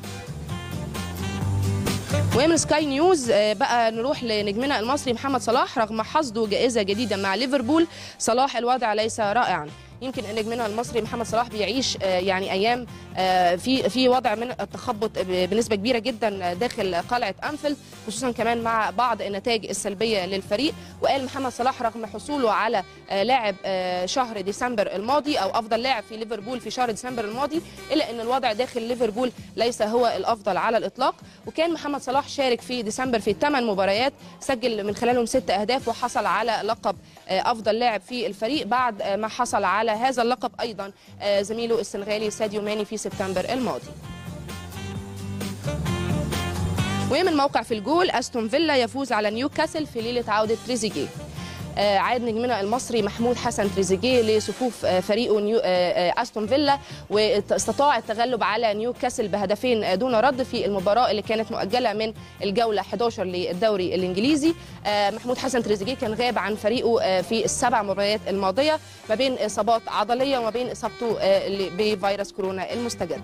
ومن سكاي نيوز بقى نروح لنجمنا المصري محمد صلاح. رغم حصده جائزة جديدة مع ليفربول، صلاح الوضع ليس رائعا. يمكن نجمنا المصري محمد صلاح بيعيش يعني ايام في وضع من التخبط بنسبه كبيره جدا داخل قلعه أنفيلد، خصوصا كمان مع بعض النتائج السلبيه للفريق. وقال محمد صلاح رغم حصوله على لاعب شهر ديسمبر الماضي او افضل لاعب في ليفربول في شهر ديسمبر الماضي، الا ان الوضع داخل ليفربول ليس هو الافضل على الاطلاق. وكان محمد صلاح شارك في ديسمبر في 8 مباريات، سجل من خلالهم 6 أهداف، وحصل على لقب افضل لاعب في الفريق بعد ما حصل على هذا اللقب ايضا زميله السنغالي ساديو ماني في سبتمبر الماضي. ومن موقع في الجول، أستون فيلا يفوز على نيوكاسل في ليلة عودة تريزيجيه. عاد نجمنا المصري محمود حسن تريزيجيه لصفوف فريقه أستون فيلا، واستطاع التغلب على نيوكاسل بهدفين دون رد في المباراة اللي كانت مؤجلة من الجولة 11 للدوري الإنجليزي. محمود حسن تريزيجيه كان غاب عن فريقه في ال7 مباريات الماضية ما بين إصابات عضلية وما بين إصابته بفيروس كورونا المستجد.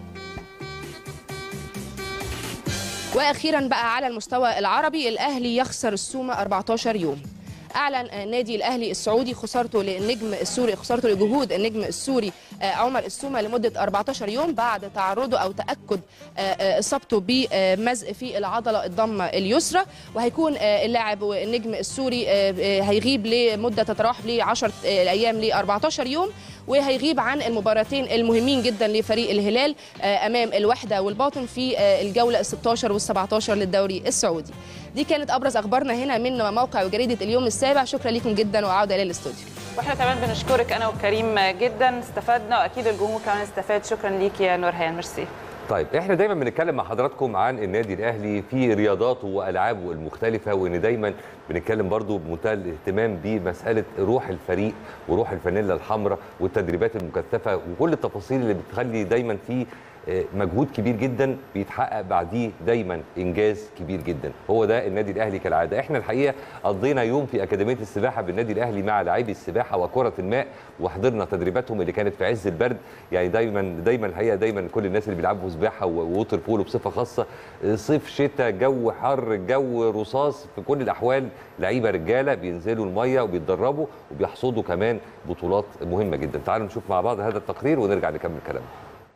وأخيرا بقى على المستوى العربي، الأهلي يخسر السومة 14 يوم. أعلن نادي الأهلي السعودي خسارته لجهود النجم السوري عمر السومة لمدة 14 يوم بعد تعرضه أو تأكد إصابته بمزق في العضلة الضمة اليسرى. وهيكون اللاعب والنجم السوري هيغيب لمدة تتراوح ل10 أيام ل 14 يوم، وهيغيب عن المباراتين المهمين جدا لفريق الهلال أمام الوحدة والباطن في الجولة 16 وال17 للدوري السعودي. دي كانت أبرز أخبارنا هنا من موقع وجريدة اليوم السابع. شكرا لكم جدا وعودة إلى الاستوديو. واحنا كمان بنشكرك أنا وكريم جدا، استفدنا وأكيد الجمهور كمان استفاد. شكرا ليك يا نورهان، ميرسي. طيب احنا دايما بنتكلم مع حضراتكم عن النادي الاهلي في رياضاته والعابه المختلفه، وان دايما بنتكلم برضو بمنتهى الاهتمام بمساله روح الفريق وروح الفانيلا الحمراء والتدريبات المكثفه وكل التفاصيل اللي بتخلي دايما في مجهود كبير جدا بيتحقق بعديه دايما انجاز كبير جدا. هو ده النادي الاهلي كالعاده. احنا الحقيقه قضينا يوم في اكاديميه السباحه بالنادي الاهلي مع لاعبي السباحه وكره الماء، وحضرنا تدريباتهم اللي كانت في عز البرد. يعني دايما الحقيقه دايما كل الناس اللي بيلعبوا سباحه وووتر بولو بصفه خاصه، صيف شتاء جو حر جو رصاص، في كل الاحوال لعيبه رجاله بينزلوا الميه وبيتدربوا وبيحصدوا كمان بطولات مهمه جدا. تعالوا نشوف مع بعض هذا التقرير ونرجع نكمل كلامنا.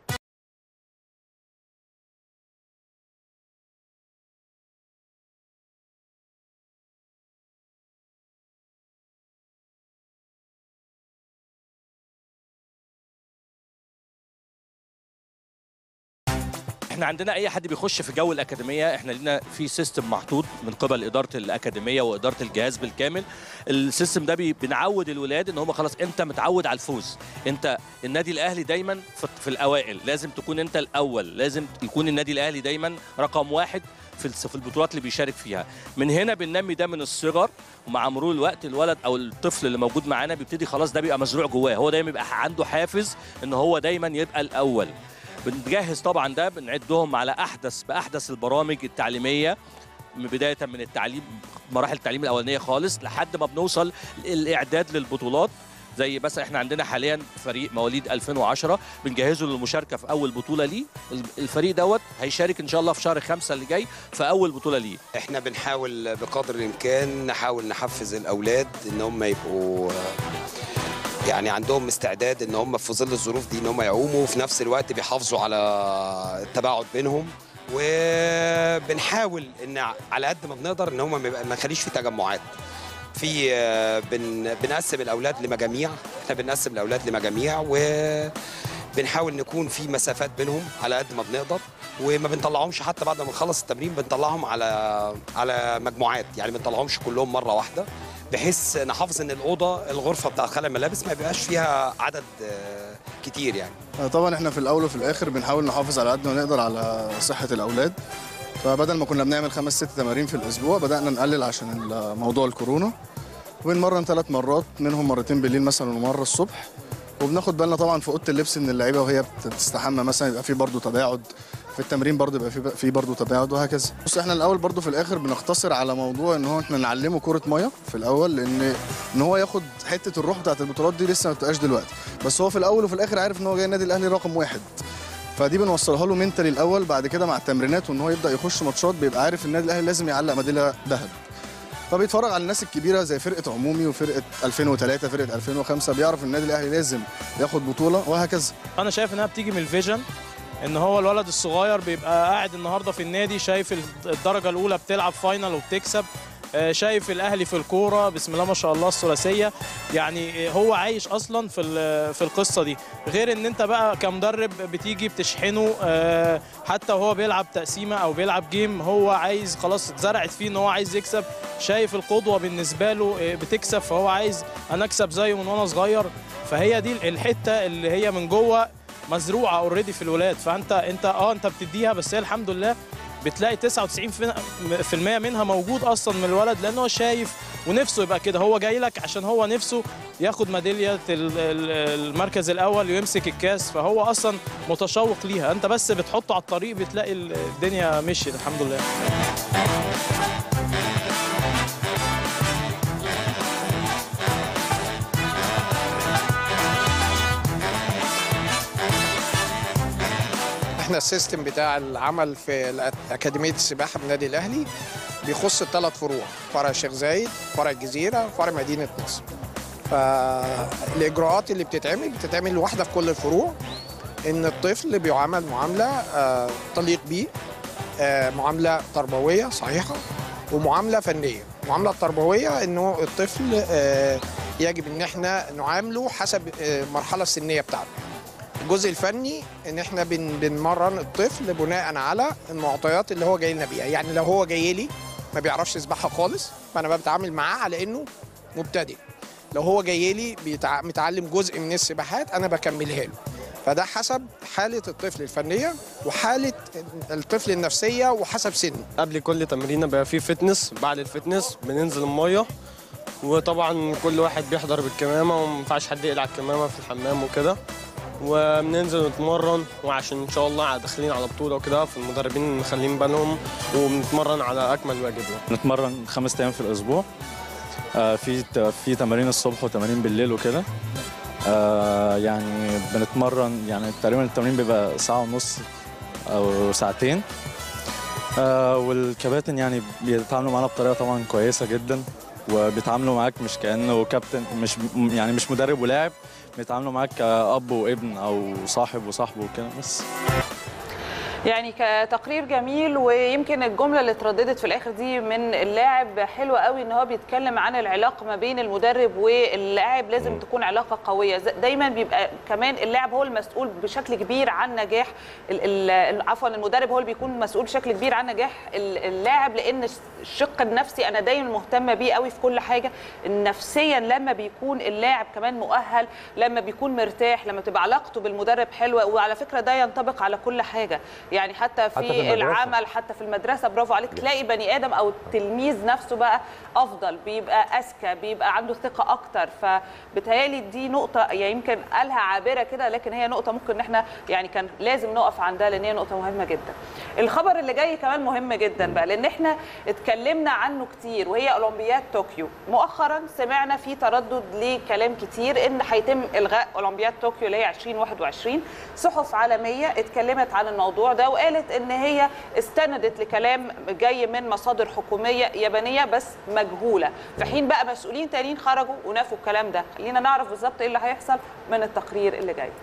احنا عندنا اي حد بيخش في جو الاكاديميه، احنا لينا في سيستم محطوط من قبل اداره الاكاديميه واداره الجهاز بالكامل. السيستم ده بنعود الولاد ان هم خلاص انت متعود على الفوز، انت النادي الاهلي دايما في الاوائل، لازم تكون انت الاول، لازم يكون النادي الاهلي دايما رقم واحد في البطولات اللي بيشارك فيها. من هنا بننمي ده من الصغر، ومع مرور الوقت الولد او الطفل اللي موجود معانا بيبتدي خلاص ده بيبقى مزروع جواه، هو دايما بيبقى عنده حافز ان هو دايما يبقى الاول. بنجهز طبعا ده، بنعدهم على باحدث البرامج التعليميه بدايه من التعليم، مراحل التعليم الاولانيه خالص لحد ما بنوصل الاعداد للبطولات. زي بس احنا عندنا حاليا فريق مواليد 2010 بنجهزه للمشاركه في اول بطوله ليه. الفريق دوت هيشارك ان شاء الله في شهر 5 اللي جاي في اول بطوله ليه. احنا بنحاول بقدر الامكان نحاول نحفز الاولاد ان هم يبقوا يعني عندهم استعداد ان هم في ظل الظروف دي ان هم يعوموا، وفي نفس الوقت بيحافظوا على التباعد بينهم. وبنحاول ان على قد ما بنقدر ان هم ما نخليش في تجمعات. في بنقسم الاولاد لمجاميع، احنا بنقسم الاولاد لمجاميع وبنحاول نكون في مسافات بينهم على قد ما بنقدر، وما بنطلعهمش حتى بعد ما نخلص التمرين بنطلعهم على مجموعات، يعني ما بنطلعهمش كلهم مره واحده، بحيث نحافظ ان الغرفه بتاعت خلع الملابس ما يبقاش فيها عدد كتير يعني. طبعا احنا في الاول وفي الاخر بنحاول نحافظ على قد ما نقدر على صحه الاولاد، فبدل ما كنا بنعمل 5-6 تمارين في الاسبوع بدانا نقلل عشان موضوع الكورونا، وبنمرن 3 مرات، منهم مرتين بالليل مثلا ومره الصبح. وبناخد بالنا طبعا في اوضه اللبس ان اللعيبه وهي بتستحمى مثلا يبقى في برضه تباعد، في التمرين برضه يبقى في برضه تباعد وهكذا. بص احنا الاول برضه في الاخر بنختصر على موضوع ان هو احنا نعلمه كره ميه في الاول، لان هو ياخد حته الروح بتاعت البطولات دي لسه ما بتبقاش دلوقتي، بس هو في الاول وفي الاخر عارف ان هو جاي النادي الاهلي رقم 1، فدي بنوصلها له منتالي الاول. بعد كده مع التمرينات وان هو يبدا يخش ماتشات بيبقى عارف النادي الاهلي لازم يعلق ميداليه ذهب. فبيتفرج على الناس الكبيره زي فرقه عمومي وفرقه 2003 فرقه 2005، بيعرف النادي الاهلي لازم ياخد بطوله وهكذا. انا شايف انها بتيجي من الفيجن، ان هو الولد الصغير بيبقى قاعد النهارده في النادي شايف الدرجه الاولى بتلعب فاينل وبتكسب، شايف الاهلي في الكوره بسم الله ما شاء الله الثلاثيه، يعني هو عايش اصلا في القصه دي. غير ان انت بقى كمدرب بتيجي بتشحنه، حتى وهو بيلعب تقسيمه او بيلعب جيم هو عايز خلاص اتزرعت فيه ان هو عايز يكسب، شايف القدوه بالنسبه له بتكسب فهو عايز انا اكسب زيه من وانا صغير. فهي دي الحته اللي هي من جوه مزروعه اوريدي في الولاد. فانت انت بتديها، بس هي الحمد لله بتلاقي 99% منها موجود اصلا من الولد، لانه هو شايف ونفسه يبقى كده. هو جاي لك عشان هو نفسه ياخد ميداليه المركز الاول ويمسك الكاس، فهو اصلا متشوق ليها. انت بس بتحطه على الطريق بتلاقي الدنيا مشيت الحمد لله. احنا السيستم بتاع العمل في أكاديمية السباحة بالنادي الأهلي بيخص 3 فروع، فرع الشيخ زايد، فرع الجزيرة، فرع مدينة نصر. فالإجراءات اللي بتتعمل واحدة في كل الفروع، إن الطفل بيعامل معاملة تليق بيه، معاملة تربوية صحيحة ومعاملة فنية. المعاملة التربوية إنه الطفل يجب إن احنا نعامله حسب المرحلة السنية بتاعته. الجزء الفني ان احنا بنمرن الطفل بناء على المعطيات اللي هو جاي لنا بيها. يعني لو هو جاي لي ما بيعرفش يسبحها خالص فانا بتعامل معاه على انه مبتدئ. لو هو جاي لي متعلم جزء من السباحات انا بكملها له. فده حسب حاله الطفل الفنيه وحاله الطفل النفسيه وحسب سنه. قبل كل تمرينه بيبقى فيه فتنس، بعد الفتنس بننزل الميه، وطبعا كل واحد بيحضر بالكمامه وما ينفعش حد يقلع الكمامه في الحمام وكده. وبننزل نتمرن، وعشان ان شاء الله داخلين على بطوله وكده، فالمدربين مخلين بالهم وبنتمرن على اكمل واجب. نتمرن 5 ايام في الاسبوع، في تمارين الصبح وتمارين بالليل وكده. يعني بنتمرن، يعني تقريبا التمرين بيبقى ساعه ونص او ساعتين. والكباتن يعني بيتعاملوا معانا بطريقه طبعا كويسه جدا، وبيتعاملوا معاك مش كانه كابتن، مش مدرب ولاعب، بيتعاملوا معاك كأب وابن او صاحب وصاحبه وكده بس. يعني كتقرير جميل، ويمكن الجمله اللي اترددت في الاخر دي من اللاعب حلوه قوي، ان هو بيتكلم عن العلاقه ما بين المدرب واللاعب، لازم تكون علاقه قويه. دايما بيبقى كمان اللاعب هو المسؤول بشكل كبير عن نجاح عفوا المدرب هو اللي بيكون مسؤول بشكل كبير عن نجاح اللاعب، لان الشق النفسي انا دايما مهتمه بيه قوي في كل حاجه. نفسيا لما بيكون اللاعب كمان مؤهل، لما بيكون مرتاح، لما تبقى علاقته بالمدرب حلوه، وعلى فكره ده ينطبق على كل حاجه، يعني حتى في العمل، حتى في المدرسه. برافو عليك، تلاقي بني ادم او التلميذ نفسه بقى افضل، بيبقى اذكى، بيبقى عنده ثقه اكتر. فبتهيالي دي نقطه يعني يمكن قالها عابره كده، لكن هي نقطه ممكن ان احنا يعني كان لازم نقف عندها، لان هي نقطه مهمه جدا. الخبر اللي جاي كمان مهم جدا بقى، لان احنا اتكلمنا عنه كتير، وهي اولمبياد طوكيو. مؤخرا سمعنا في تردد لكلام كتير ان هيتم الغاء اولمبياد طوكيو اللي هي 2021. صحف عالميه اتكلمت عن الموضوع ده، وقالت ان هي استندت لكلام جاي من مصادر حكوميه يابانيه بس مجهوله، في حين بقى مسؤولين تانيين خرجوا ونفوا الكلام ده. خلينا نعرف بالظبط ايه اللي هيحصل من التقرير اللي جاي.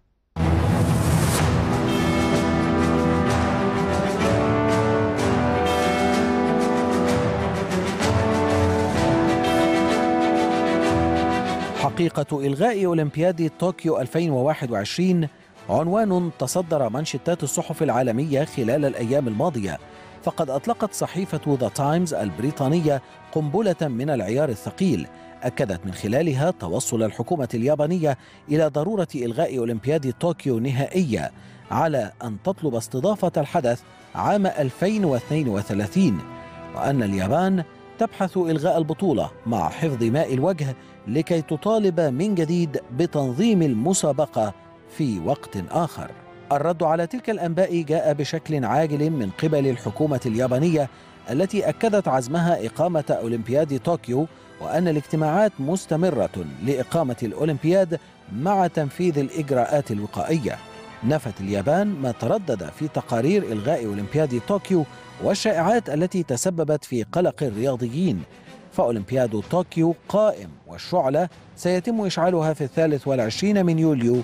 حقيقة إلغاء أولمبياد طوكيو 2021 عنوان تصدر منشطات الصحف العالمية خلال الأيام الماضية، فقد أطلقت صحيفة ذا تايمز البريطانية قنبلة من العيار الثقيل، أكدت من خلالها توصل الحكومة اليابانية إلى ضرورة إلغاء أولمبياد طوكيو نهائية، على أن تطلب استضافة الحدث عام 2032، وأن اليابان تبحث إلغاء البطولة مع حفظ ماء الوجه لكي تطالب من جديد بتنظيم المسابقة في وقت آخر. الرد على تلك الأنباء جاء بشكل عاجل من قبل الحكومة اليابانية، التي أكدت عزمها إقامة أولمبياد طوكيو، وأن الاجتماعات مستمرة لإقامة الأولمبياد مع تنفيذ الإجراءات الوقائية. نفت اليابان ما تردد في تقارير إلغاء أولمبياد طوكيو والشائعات التي تسببت في قلق الرياضيين، فأولمبياد طوكيو قائم، والشعلة سيتم إشعالها في 23 من يوليو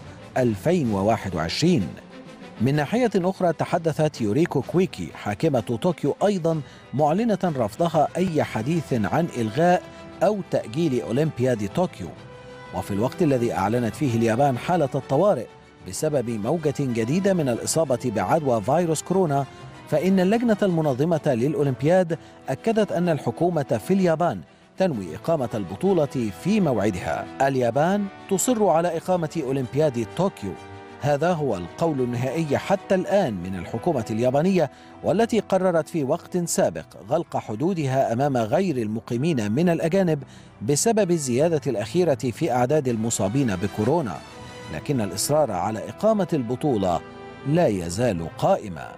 2021. من ناحية أخرى، تحدثت يوريكو كويكي حاكمة طوكيو أيضا معلنة رفضها أي حديث عن إلغاء أو تأجيل أولمبياد طوكيو. وفي الوقت الذي أعلنت فيه اليابان حالة الطوارئ بسبب موجة جديدة من الإصابة بعدوى فيروس كورونا، فإن اللجنة المنظمة للأولمبياد أكدت أن الحكومة في اليابان تنوي إقامة البطولة في موعدها. اليابان تصر على إقامة أولمبياد طوكيو. هذا هو القول النهائي حتى الآن من الحكومة اليابانية، والتي قررت في وقت سابق غلق حدودها أمام غير المقيمين من الأجانب بسبب الزيادة الأخيرة في أعداد المصابين بكورونا، لكن الإصرار على إقامة البطولة لا يزال قائما.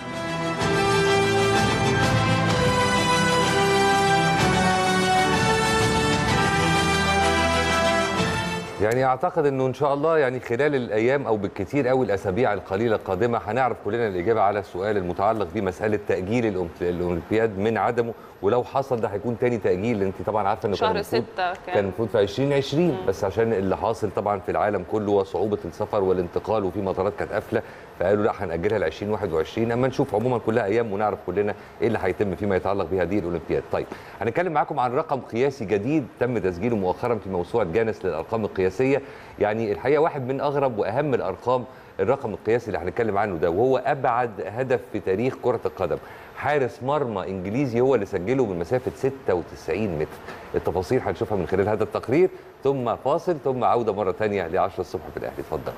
يعني اعتقد انه ان شاء الله يعني خلال الايام او بالكثير قوي الاسابيع القليله القادمه هنعرف كلنا الاجابه على السؤال المتعلق بمساله تاجيل الاولمبياد من عدمه، ولو حصل ده هيكون تاني تاجيل. انت طبعا عارفه انه شهر 6 كان المفروض في 2020 بس عشان اللي حاصل طبعا في العالم كله وصعوبه السفر والانتقال وفي مطارات كانت قافله، فقالوا لا هنأجلها ل 2021. اما نشوف عموما كلها ايام ونعرف كلنا ايه اللي هيتم فيما يتعلق بهذه الاولمبياد. طيب هنتكلم معاكم عن رقم قياسي جديد تم تسجيله مؤخرا في موسوعه جانس للارقام القياسيه. يعني الحقيقه واحد من اغرب واهم الارقام الرقم القياسي اللي هنتكلم عنه ده، وهو ابعد هدف في تاريخ كره القدم. حارس مرمى انجليزي هو اللي سجله من مسافه 96 متر. التفاصيل هنشوفها من خلال هذا التقرير، ثم فاصل، ثم عوده مره ثانيه ل 10 الصبح في الاهلي. اتفضل.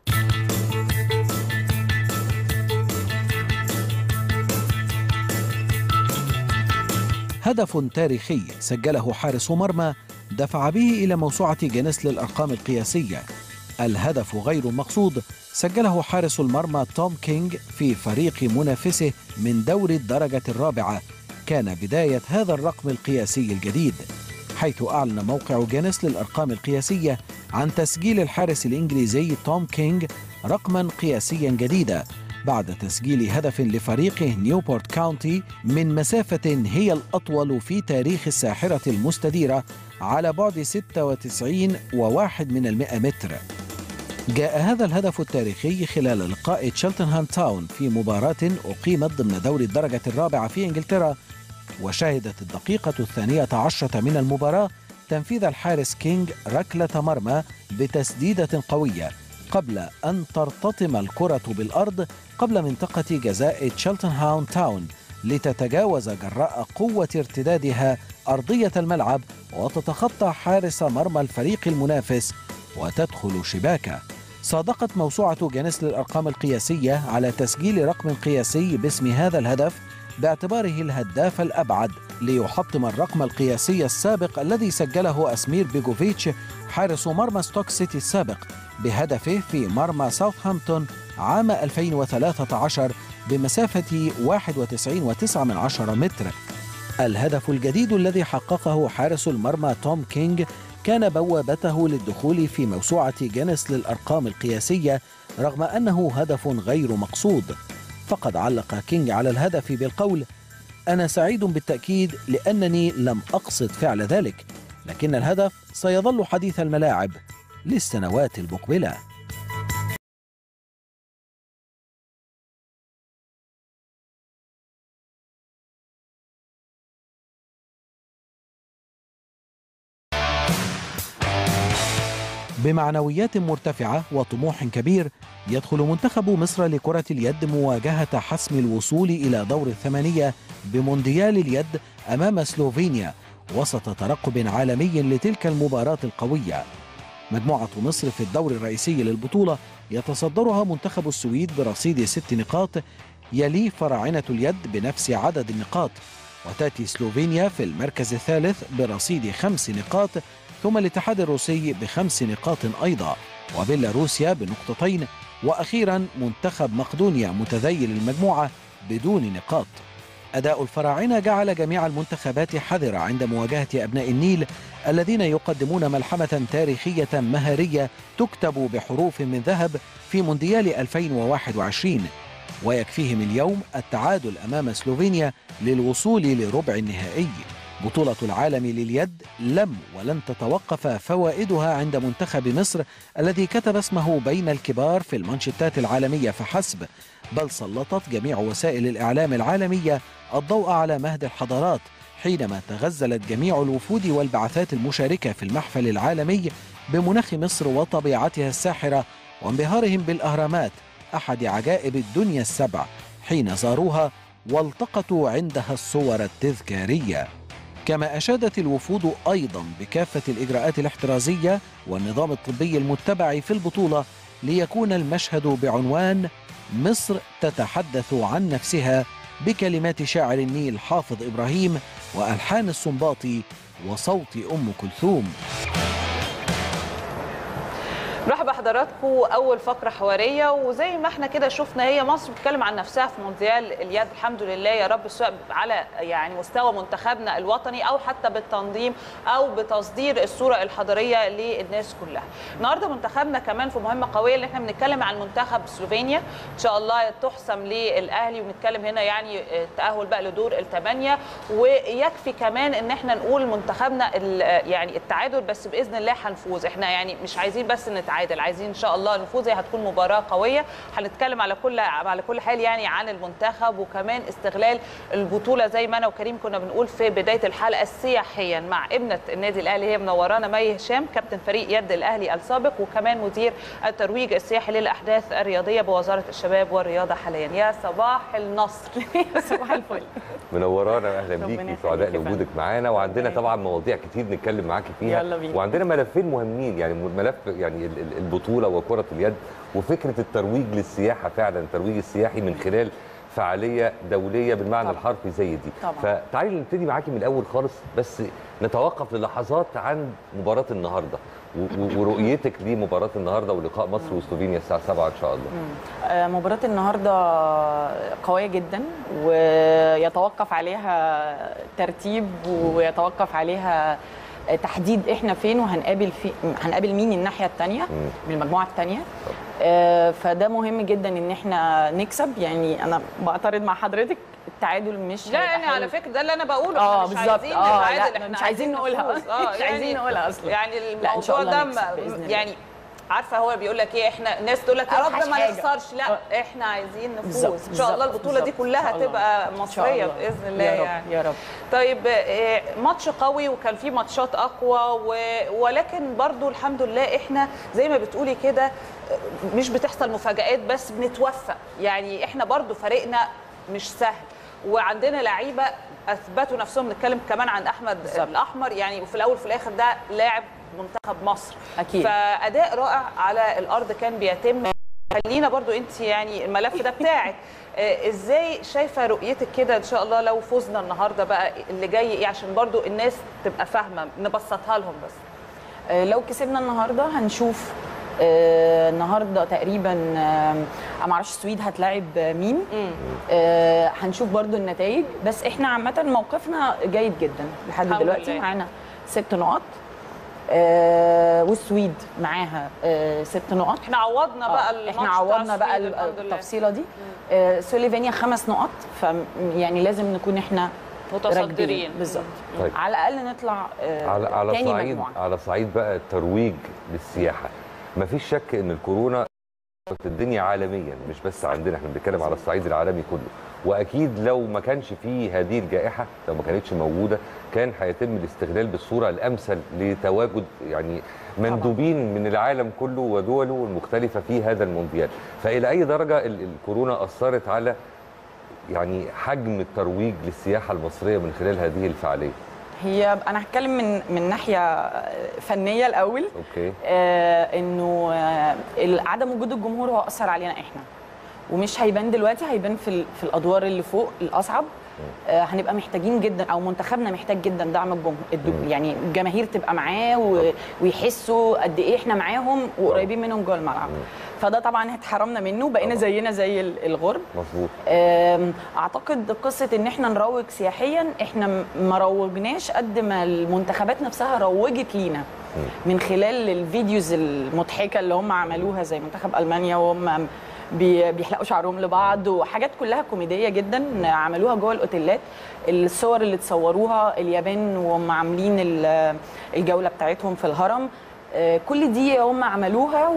هدف تاريخي سجله حارس مرمى دفع به إلى موسوعة جينيس للأرقام القياسية، الهدف غير المقصود سجله حارس المرمى توم كينج في فريق منافسه من دوري الدرجة الرابعة. كان بداية هذا الرقم القياسي الجديد، حيث أعلن موقع جينيس للأرقام القياسية عن تسجيل الحارس الإنجليزي توم كينج رقما قياسيا جديدا بعد تسجيل هدف لفريقه نيوبورت كاونتي من مسافة هي الأطول في تاريخ الساحرة المستديرة على بعد 96.1 متر. جاء هذا الهدف التاريخي خلال لقاء تشيلتنهام تاون في مباراة أقيمت ضمن دوري الدرجة الرابعة في إنجلترا، وشهدت الدقيقة 12 من المباراة تنفيذ الحارس كينج ركلة مرمى بتسديدة قوية قبل أن ترتطم الكرة بالأرض قبل منطقة جزاء تشيلتنهام تاون لتتجاوز جراء قوة ارتدادها أرضية الملعب وتتخطى حارس مرمى الفريق المنافس وتدخل شباكه. صادقت موسوعة جينيس للأرقام القياسية على تسجيل رقم قياسي باسم هذا الهدف باعتباره الهداف الأبعد ليحطم الرقم القياسي السابق الذي سجله أسمير بيجوفيتش حارس مرمى ستوك سيتي السابق بهدفه في مرمى ساوثهامبتون عام 2013 بمسافة 91.9 متر. الهدف الجديد الذي حققه حارس المرمى توم كينج كان بوابته للدخول في موسوعة جينيس للأرقام القياسية رغم أنه هدف غير مقصود. فقد علق كينج على الهدف بالقول: أنا سعيد بالتأكيد لأنني لم أقصد فعل ذلك، لكن الهدف سيظل حديث الملاعب للسنوات المقبلة. بمعنويات مرتفعة وطموح كبير يدخل منتخب مصر لكرة اليد مواجهة حسم الوصول إلى دور الثمانية بمونديال اليد أمام سلوفينيا وسط ترقب عالمي لتلك المباراة القوية. مجموعة مصر في الدور الرئيسي للبطولة يتصدرها منتخب السويد برصيد 6 نقاط، يلي فراعنة اليد بنفس عدد النقاط، وتأتي سلوفينيا في المركز الثالث برصيد 5 نقاط، ثم الاتحاد الروسي ب5 نقاط أيضا، وبيلاروسيا بنقطتين، وأخيرا منتخب مقدونيا متذيل المجموعة بدون نقاط. أداء الفراعنة جعل جميع المنتخبات حذرة عند مواجهة أبناء النيل الذين يقدمون ملحمة تاريخية مهارية تكتب بحروف من ذهب في مونديال 2021، ويكفيهم اليوم التعادل أمام سلوفينيا للوصول لربع النهائي. بطولة العالم لليد لم ولن تتوقف فوائدها عند منتخب مصر الذي كتب اسمه بين الكبار في المانشيتات العالمية فحسب، بل سلطت جميع وسائل الإعلام العالمية الضوء على مهد الحضارات حينما تغزلت جميع الوفود والبعثات المشاركة في المحفل العالمي بمناخ مصر وطبيعتها الساحرة وانبهارهم بالأهرامات أحد عجائب الدنيا السبع حين زاروها والتقطوا عندها الصور التذكارية. كما أشادت الوفود أيضا بكافة الإجراءات الاحترازية والنظام الطبي المتبع في البطولة ليكون المشهد بعنوان مصر تتحدث عن نفسها بكلمات شاعر النيل حافظ إبراهيم وألحان السنباطي وصوت أم كلثوم. مرحبا بحضراتكم. اول فقره حواريه، وزي ما احنا كده شفنا هي مصر بتتكلم عن نفسها في مونديال اليد الحمد لله يا رب، سواء على يعني مستوى منتخبنا الوطني او حتى بالتنظيم او بتصدير الصوره الحضاريه للناس كلها. النهارده منتخبنا كمان في مهمه قويه اللي احنا بنتكلم عن منتخب سلوفينيا ان شاء الله تحسم للاهلي، وبنتكلم هنا يعني التاهل بقى لدور الثمانيه، ويكفي كمان ان احنا نقول منتخبنا يعني التعادل بس باذن الله هنفوز. احنا يعني مش عايزين بس نتعادل، عايزين ان شاء الله نفوز. هتكون مباراه قويه، هنتكلم على كل حال يعني عن المنتخب وكمان استغلال البطوله زي ما انا وكريم كنا بنقول في بدايه الحلقه سياحيا مع ابنه النادي الاهلي، هي منورانا مي هشام كابتن فريق يد الاهلي السابق وكمان مدير الترويج السياحي للاحداث الرياضيه بوزاره الشباب والرياضه حاليا. يا صباح النصر. صباح الفل. منورانا، اهلا بيكي، سعداء لوجودك معانا، وعندنا طبعا مواضيع كتير نتكلم معاكي فيها. يلا بينا. وعندنا ملفين مهمين، يعني ملف يعني البطوله وكره اليد، وفكره الترويج للسياحه، فعلا الترويج السياحي من خلال فعاليه دوليه بالمعنى الحرفي زي دي. فتعالي نبتدي معاكي من الاول خالص، بس نتوقف للحظات عن مباراه النهارده ورؤيتك لمباراه النهارده ولقاء مصر وسلوفينيا الساعه 7 ان شاء الله. مباراه النهارده قويه جدا ويتوقف عليها ترتيب ويتوقف عليها تحديد احنا فين هنقابل مين الناحيه الثانيه من المجموعه الثانيه. فده مهم جدا ان احنا نكسب. يعني انا بعترض مع حضرتك، التعادل مش لا يعني على فكره ده اللي انا بقوله، احنا مش عايزين نتعادل، احنا مش عايزين نقولها مش عايزين نقولها اصلا. يعني الموضوع ده يعني عارفه هو بيقول لك ايه، احنا ناس تقول لك يا رب ما نخسرش، لا احنا عايزين نفوز ان شاء الله. البطوله دي كلها تبقى مصريه باذن الله يعني يا رب. طيب ماتش قوي وكان فيه ماتشات اقوى ولكن برضو الحمد لله احنا زي ما بتقولي كده مش بتحصل مفاجآت بس بنتوفق. يعني احنا برضو فريقنا مش سهل وعندنا لعيبه اثبتوا نفسهم. نتكلم كمان عن احمد الاحمر، يعني وفي الاول وفي الاخر ده لاعب منتخب مصر اكيد، فاداء رائع على الارض كان بيتم. خلينا برضو انت يعني الملف ده بتاعك ازاي شايفه رؤيتك كده ان شاء الله لو فزنا النهارده بقى اللي جاي ايه، عشان برضو الناس تبقى فاهمه نبسطها لهم. بس لو كسبنا النهارده هنشوف النهارده تقريبا ما اعرفش السويد هتلاعب مين، هنشوف برضو النتائج. بس احنا عامه موقفنا جيد جدا لحد دلوقتي، معانا 6 نقط والسويد معاها 6 نقط. احنا عوضنا بقى احنا عوضنا بقى التفصيله دي. سلوفينيا 5 نقط، فيعني لازم نكون احنا متصدرين بالظبط. طيب. على الاقل نطلع تاني مجموعه. على صعيد بقى الترويج للسياحه، مفيش شك ان الكورونا الدنيا عالميا مش بس عندنا، احنا بنتكلم على الصعيد العالمي كله. واكيد لو ما كانش فيه هذه الجائحه، لو ما كانتش موجوده، كان هيتم الاستغلال بالصوره الامثل لتواجد يعني مندوبين من العالم كله ودوله المختلفه في هذا المونديال. فالى اي درجه الكورونا اثرت على يعني حجم الترويج للسياحه المصريه من خلال هذه الفعاليه؟ هي انا هتكلم من ناحيه فنيه الاول. اوكي. انه عدم وجود الجمهور هو اثر علينا احنا، ومش هيبان دلوقتي، هيبان في الادوار اللي فوق الاصعب. هنبقى محتاجين جدا، او منتخبنا محتاج جدا دعم الجمهور، يعني الجماهير تبقى معاه ويحسوا قد ايه احنا معاهم وقريبين منهم جوه الملعب. فده طبعا اتحرمنا منه، بقينا زينا زي الغرب. مظبوط. اعتقد قصه ان احنا نروج سياحيا، احنا ما روجناش قد ما المنتخبات نفسها روجت لينا من خلال الفيديوز المضحكه اللي هم عملوها، زي منتخب المانيا وهم بيحلقوا شعرهم لبعض، وحاجات كلها كوميديه جدا عملوها جوه الاوتيلات. الصور اللي تصوروها اليابان وهم عاملين الجوله بتاعتهم في الهرم، كل دي هم عملوها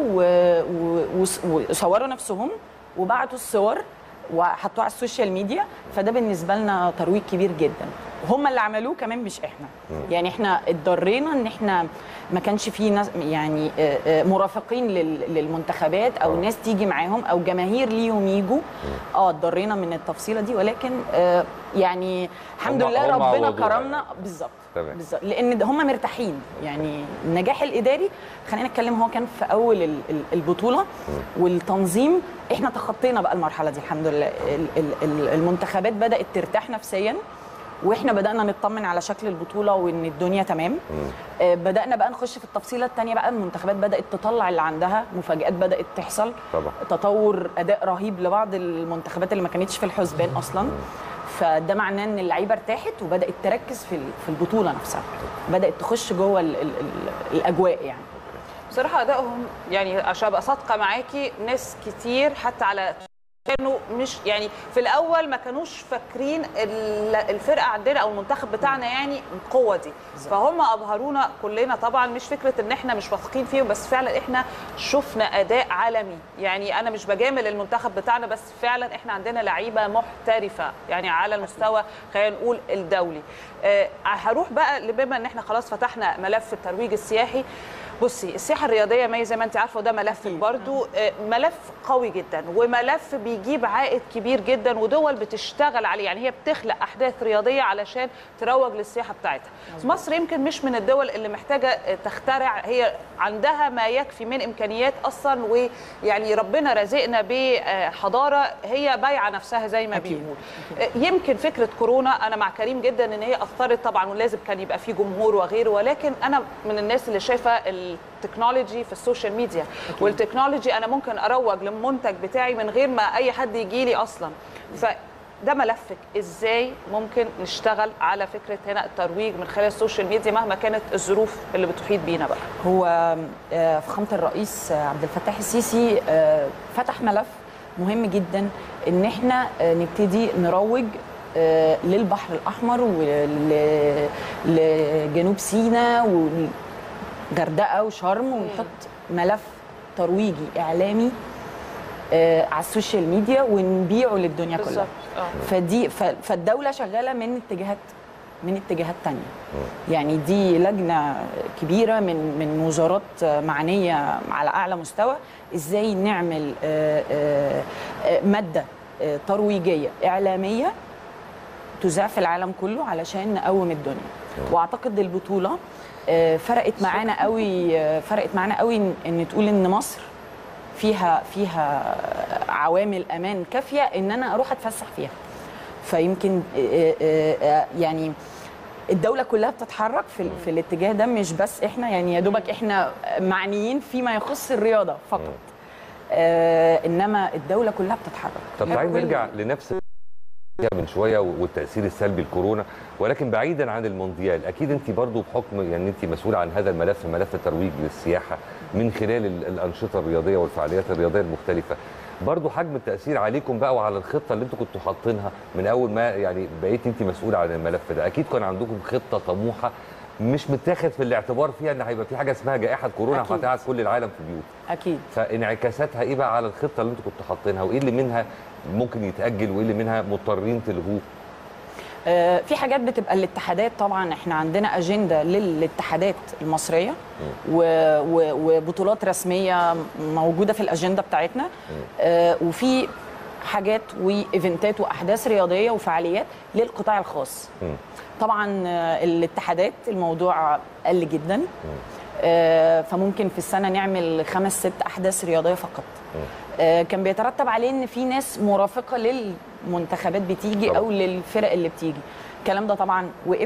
وصوروا نفسهم وبعتوا الصور وحطوها على السوشيال ميديا. فده بالنسبه لنا ترويج كبير جدا، هم اللي عملوه كمان مش احنا. يعني احنا اتضرينا ان احنا ما كانش في ناس يعني مرافقين للمنتخبات او ناس تيجي معاهم او جماهير ليهم يجوا. اتضرينا من التفصيله دي، ولكن يعني الحمد لله ربنا كرمنا. بالظبط بالظبط، لان هم مرتاحين. يعني النجاح الاداري خلينا نتكلم، هو كان في اول البطوله والتنظيم، احنا تخطينا بقى المرحله دي الحمد لله. المنتخبات بدات ترتاح نفسيا، واحنا بدانا نطمن على شكل البطوله وان الدنيا تمام. بدانا بقى نخش في التفصيله الثانيه بقى، المنتخبات بدات تطلع اللي عندها، مفاجآت بدات تحصل طبعا. تطور اداء رهيب لبعض المنتخبات اللي ما كانتش في الحسبان اصلا. فده معناه ان اللعيبه ارتاحت وبدات تركز في البطوله نفسها، بدات تخش جوه الاجواء. يعني بصراحه ادائهم، يعني عشان ابقى صادقه معاكي، ناس كتير حتى على كانوا مش يعني في الاول ما كانوش فاكرين الفرقه عندنا او المنتخب بتاعنا يعني القوه دي، فهم ابهرونا كلنا. طبعا مش فكره ان احنا مش واثقين فيهم، بس فعلا احنا شفنا اداء عالمي. يعني انا مش بجامل المنتخب بتاعنا، بس فعلا احنا عندنا لعيبه محترفه يعني على المستوى خلينا نقول الدولي. هروح بقى بما ان احنا خلاص فتحنا ملف الترويج السياحي. بصي، السياحه الرياضيه مي زي ما انت عارفه، وده ملف برضو ملف قوي جدا وملف بيجيب عائد كبير جدا، ودول بتشتغل عليه. يعني هي بتخلق احداث رياضيه علشان تروج للسياحه بتاعتها. مصر يمكن مش من الدول اللي محتاجه تخترع، هي عندها ما يكفي من امكانيات اصلا، ويعني ربنا رزقنا بحضاره هي بايعه نفسها زي ما بيقول. يمكن فكره كورونا، انا مع كريم جدا ان هي اثرت طبعا، ولازم كان يبقى في جمهور وغيره، ولكن انا من الناس اللي شايفه التكنولوجي في السوشيال ميديا. والتكنولوجي انا ممكن اروج للمنتج بتاعي من غير ما اي حد يجي لي اصلا. ده ملفك، ازاي ممكن نشتغل على فكره هنا الترويج من خلال السوشيال ميديا مهما كانت الظروف اللي بتحيط بينا بقى؟ هو فخامه الرئيس عبد الفتاح السيسي فتح ملف مهم جدا ان احنا نبتدي نروج للبحر الاحمر ولجنوب سيناء والغردقه وشرم، ونحط ملف ترويجي اعلامي على السوشيال ميديا ونبيعه للدنيا كلها. فالدوله شغاله من اتجاهات تانية. يعني دي لجنه كبيره من وزارات معنيه على اعلى مستوى، ازاي نعمل ماده ترويجيه اعلاميه تذاع في العالم كله علشان نقوم الدنيا. واعتقد البطوله فرقت معانا قوي ان تقول ان مصر فيها عوامل امان كافيه ان انا اروح اتفسح فيها. فيمكن يعني الدوله كلها بتتحرك في الاتجاه ده، مش بس احنا، يعني يا دوبك احنا معنيين فيما يخص الرياضه فقط، انما الدوله كلها بتتحرك. طب تعالي نرجع لنفس من شويه والتاثير السلبي الكورونا، ولكن بعيدا عن المونديال، اكيد انت برضو بحكم يعني انت مسؤوله عن هذا الملف، ملف الترويج للسياحه من خلال الانشطه الرياضيه والفعاليات الرياضيه المختلفه، برضو حجم التاثير عليكم بقى وعلى الخطه اللي انتم كنتوا حاطينها من اول ما يعني بقيت انت مسؤوله عن الملف ده، اكيد كان عندكم خطه طموحه مش متاخد في الاعتبار فيها ان هيبقى في حاجه اسمها جائحه كورونا هتقعد كل العالم في بيوت. اكيد. فانعكاساتها ايه بقى على الخطه اللي انتم كنتوا حاطينها، وايه اللي منها ممكن يتاجل وايه اللي منها مضطرين تلغوه؟ في حاجات بتبقى الاتحادات، طبعا احنا عندنا اجنده للاتحادات المصريه وبطولات رسميه موجوده في الاجنده بتاعتنا، وفي حاجات وايفنتات واحداث رياضيه وفعاليات للقطاع الخاص. طبعا الاتحادات الموضوع قل جدا، فممكن في السنه نعمل 5-6 احداث رياضيه فقط. كان بيترتب عليه ان في ناس مرافقه للمنتخبات بتيجي او للفرق اللي بتيجي. الكلام ده طبعا وقف،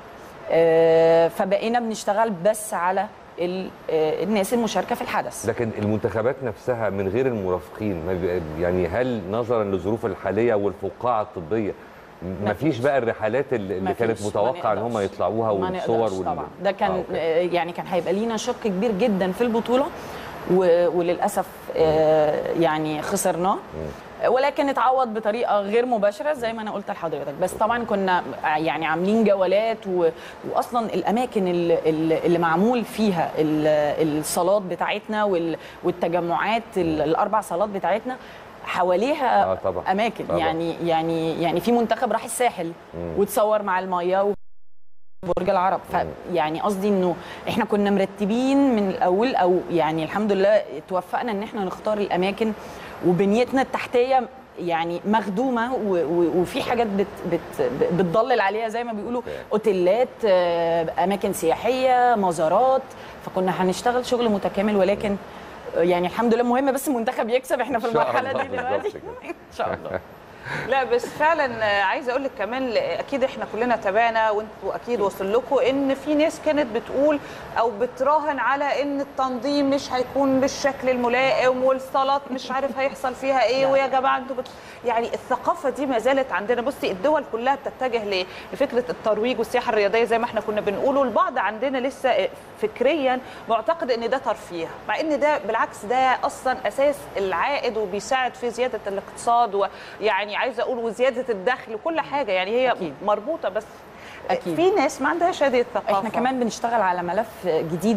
فبقينا بنشتغل بس على الناس المشاركه في الحدث. لكن المنتخبات نفسها من غير المرافقين، يعني هل نظرا للظروف الحاليه والفقاعه الطبيه ما فيش بقى الرحلات اللي كانت متوقع ان هم يطلعوها والصور طبعا ده كان يعني كان هيبقى لينا شق كبير جدا في البطوله، وللاسف يعني خسرناه، ولكن اتعوض بطريقه غير مباشره زي ما انا قلت لحضرتك. بس طبعا كنا يعني عاملين جولات، واصلا الاماكن اللي معمول فيها الصالات بتاعتنا والتجمعات، ال4 صالات بتاعتنا حواليها اماكن طبعًا. يعني في منتخب راح الساحل وتصور مع الميه برج العرب. فيعني قصدي انه احنا كنا مرتبين من الاول، او يعني الحمد لله توفقنا ان احنا نختار الاماكن، وبنيتنا التحتيه يعني مخدومه، وفي حاجات بتضلل عليها زي ما بيقولوا، اوتيلات، اماكن سياحيه، مزارات. فكنا هنشتغل شغل متكامل، ولكن يعني الحمد لله مهم بس المنتخب يكسب. احنا في المرحله دي دلوقتي ان شاء الله. لا بس فعلا عايزه اقول لك كمان، اكيد احنا كلنا تابعنا وانتوا اكيد وصل لكم ان في ناس كانت بتقول او بتراهن على ان التنظيم مش هيكون بالشكل الملائم، والصالات مش عارف هيحصل فيها ايه، ويا جماعه انتوا يعني الثقافه دي ما زالت عندنا. بصي الدول كلها بتتجه لفكره الترويج والسياحه الرياضيه زي ما احنا كنا بنقول، والبعض عندنا لسه فكريا معتقد ان ده ترفيه، مع ان ده بالعكس ده اصلا اساس العائد وبيساعد في زياده الاقتصاد، ويعني عايزه اقول وزياده الدخل وكل حاجه، يعني هي أكيد. مربوطه. بس أكيد. في ناس ما عندهاش هذه الثقافه. احنا كمان بنشتغل على ملف جديد،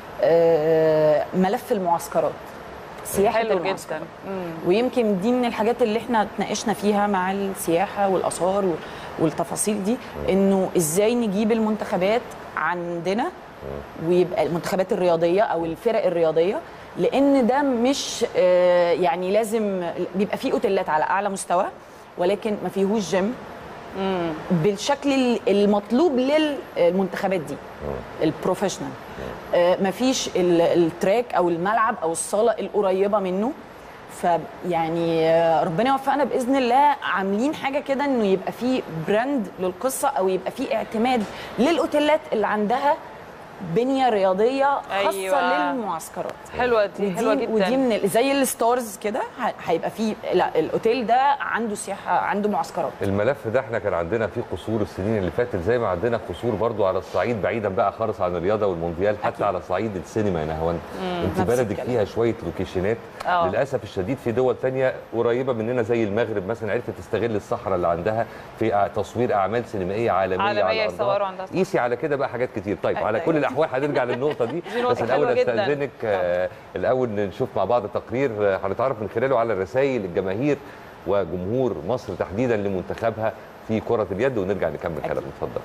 ملف المعسكرات، سياحه المعسكرات. ويمكن دي من الحاجات اللي احنا اتناقشنا فيها مع السياحه والاثار والتفاصيل دي، انه ازاي نجيب المنتخبات عندنا ويبقى المنتخبات الرياضيه او الفرق الرياضيه، لان ده مش يعني لازم بيبقى فيه اوتيلات على اعلى مستوى، ولكن ما فيهوش جيم بالشكل المطلوب للمنتخبات دي البروفيشنال. ما فيش التراك او الملعب او الصاله القريبه منه. فيعني ربنا يوفقنا باذن الله، عاملين حاجه كده انه يبقى فيه براند للقصه، او يبقى فيه اعتماد للاوتيلات اللي عندها بنيه رياضيه خاصه أيوة. للمعسكرات. حلوه دي، حلوه جدا. ودي من زي الستارز كده هيبقى فيه، لا الاوتيل ده عنده سياحه، عنده معسكرات. الملف ده احنا كان عندنا فيه قصور السنين اللي فاتت، زي ما عندنا قصور برضو على الصعيد بعيدا بقى خالص عن الرياضه والمونديال، حتى على صعيد السينما يا نهاوند. انت بلدك فيها شويه لوكيشنات للاسف الشديد. في دول ثانيه قريبه مننا زي المغرب مثلا عرفت تستغل الصحراء اللي عندها في تصوير اعمال سينمائيه عالميه على يصوروا عندها. قيسي على كده بقى حاجات كتير. طيب على كل الاحوال هنرجع للنقطه دي بس الاول استاذنك الاول نشوف مع بعض تقرير هنتعرف من خلاله على رسائل الجماهير وجمهور مصر تحديدا لمنتخبها في كره اليد ونرجع نكمل كلامنا. اتفضل.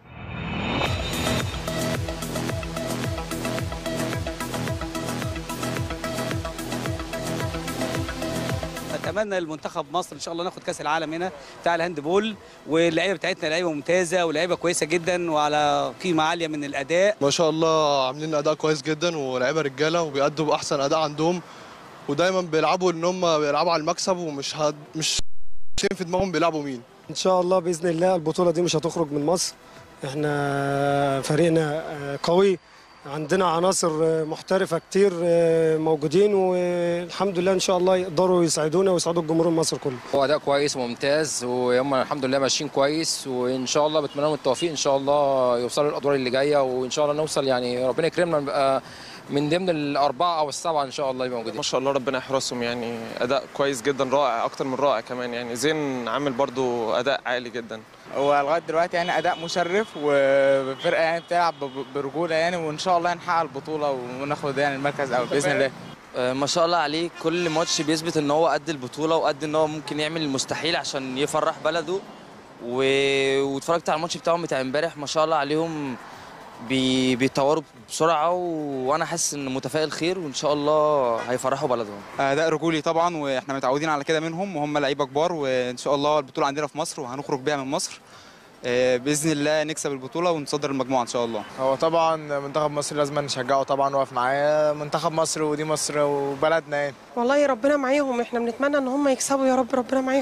اتمنى لمنتخب مصر ان شاء الله ناخد كاس العالم هنا بتاع الهاند بول، واللعيبه بتاعتنا لعيبه ممتازه ولاعيبه كويسه جدا وعلى قيمه عاليه من الاداء. ما شاء الله عاملين اداء كويس جدا ولاعيبه رجاله وبيأدوا باحسن اداء عندهم، ودايما بيلعبوا ان هم بيلعبوا على المكسب ومش مش في دماغهم بيلعبوا مين. ان شاء الله باذن الله البطوله دي مش هتخرج من مصر. احنا فريقنا قوي، عندنا عناصر محترفه كتير موجودين، والحمد لله ان شاء الله يقدروا يساعدونا ويساعدوا الجمهور المصري كله. هو اداء كويس وممتاز وهم الحمد لله ماشيين كويس، وان شاء الله بتمنى لهم التوفيق ان شاء الله يوصلوا للادوار اللي جايه، وان شاء الله نوصل يعني ربنا يكرمنا نبقى من ضمن الاربعه او السبعه ان شاء الله يبقوا موجودين. ما شاء الله ربنا يحرسهم، يعني اداء كويس جدا رائع اكتر من رائع كمان. يعني زين عامل برضو اداء عالي جدا. هو لغايه دلوقتي يعني اداء مشرف وفرقه يعني بتلعب برجوله يعني، وان شاء الله نحقق البطوله وناخد يعني المركز الاول باذن الله. ما شاء الله عليه، كل ماتش بيثبت ان هو قد البطوله وقد ان هو ممكن يعمل المستحيل عشان يفرح بلده. واتفرجت على الماتش بتاعهم بتاع امبارح، ما شاء الله عليهم بيتطوروا بسرعه، وانا حاسس ان متفائل خير وان شاء الله هيفرحوا بلدهم. اداء رجولي طبعا، واحنا متعودين على كده منهم، وهم لعيبه كبار، وان شاء الله البطوله عندنا في مصر وهنخرج بيها من مصر باذن الله، نكسب البطوله ونصدر المجموعه ان شاء الله. هو طبعا منتخب مصر لازم نشجعه طبعا، واقف معاه منتخب مصر ودي مصر وبلدنا يعني. والله ربنا معاهم، احنا بنتمنى ان هم يكسبوا يا رب، ربنا معاهم.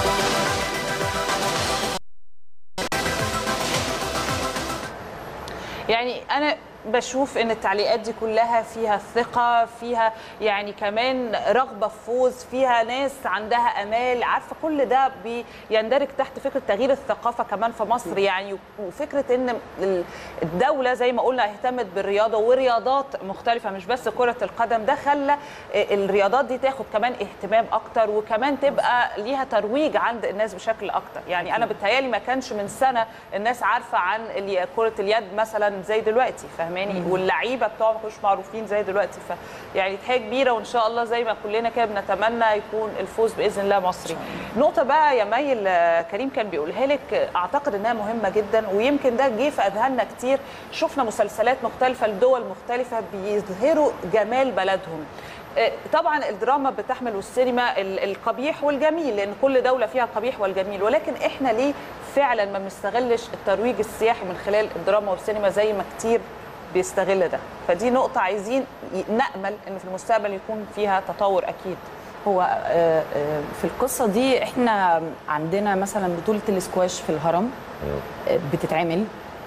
يعني أنا بشوف ان التعليقات دي كلها فيها ثقه، فيها يعني كمان رغبه في فوز، فيها ناس عندها امال، عارفه كل ده بيندرج تحت فكره تغيير الثقافه كمان في مصر يعني، وفكره ان الدوله زي ما قلنا اهتمت بالرياضه ورياضات مختلفه مش بس كره القدم، ده خلى الرياضات دي تاخد كمان اهتمام اكتر، وكمان تبقى ليها ترويج عند الناس بشكل اكتر. يعني انا بتهيالي ما كانش من سنه الناس عارفه عن كره اليد مثلا زي دلوقتي، فاهماني؟ واللعيبه بتوعهم ما كانوش معروفين زي دلوقتي، يعني تحيه كبيره، وان شاء الله زي ما كلنا كده بنتمنى يكون الفوز باذن الله مصري. نقطه بقى يا ميل كريم كان بيقولها لك، اعتقد انها مهمه جدا، ويمكن ده جه في اذهاننا كتير، شفنا مسلسلات مختلفه لدول مختلفه بيظهروا جمال بلدهم. طبعا الدراما بتحمل والسينما القبيح والجميل، لان كل دوله فيها القبيح والجميل، ولكن احنا ليه فعلا ما بنستغلش الترويج السياحي من خلال الدراما والسينما زي ما كتير بيستغل ده؟ فدي نقطة عايزين نأمل ان في المستقبل يكون فيها تطور اكيد. هو في القصة دي احنا عندنا مثلا بطولة الاسكواش في الهرم بتتعمل،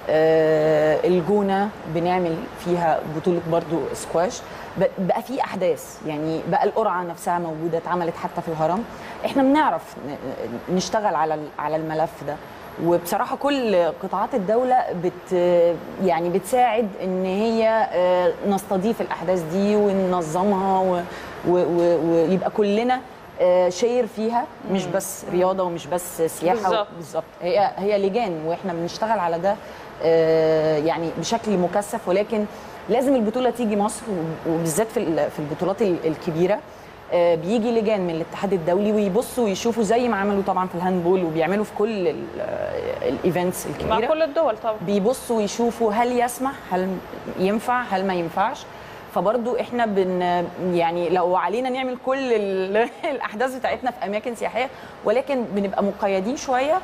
الجونة بنعمل فيها بطولة برضو اسكواش، بقى في احداث يعني، بقى القرعة نفسها موجودة اتعملت حتى في الهرم. احنا بنعرف نشتغل على الملف ده، وبصراحه كل قطاعات الدوله يعني بتساعد ان هي نستضيف الاحداث دي وننظمها ويبقى كلنا شير فيها، مش بس رياضه ومش بس سياحه. بالظبط، هي لجان واحنا بنشتغل على ده يعني بشكل مكثف، ولكن لازم البطوله تيجي مصر، وبالذات في البطولات الكبيره بيجي لجان من الاتحاد الدولي ويبصوا ويشوفوا زي ما عملوا طبعا في الهاندبول وبيعملوا في كل الايفنتس الكبيره مع كل الدول طبعا، بيبصوا ويشوفوا هل يسمح، هل ينفع، هل ما ينفعش. فبرضو احنا يعني لو علينا نعمل كل الاحداث بتاعتنا في اماكن سياحيه، ولكن بنبقى مقيدين شويه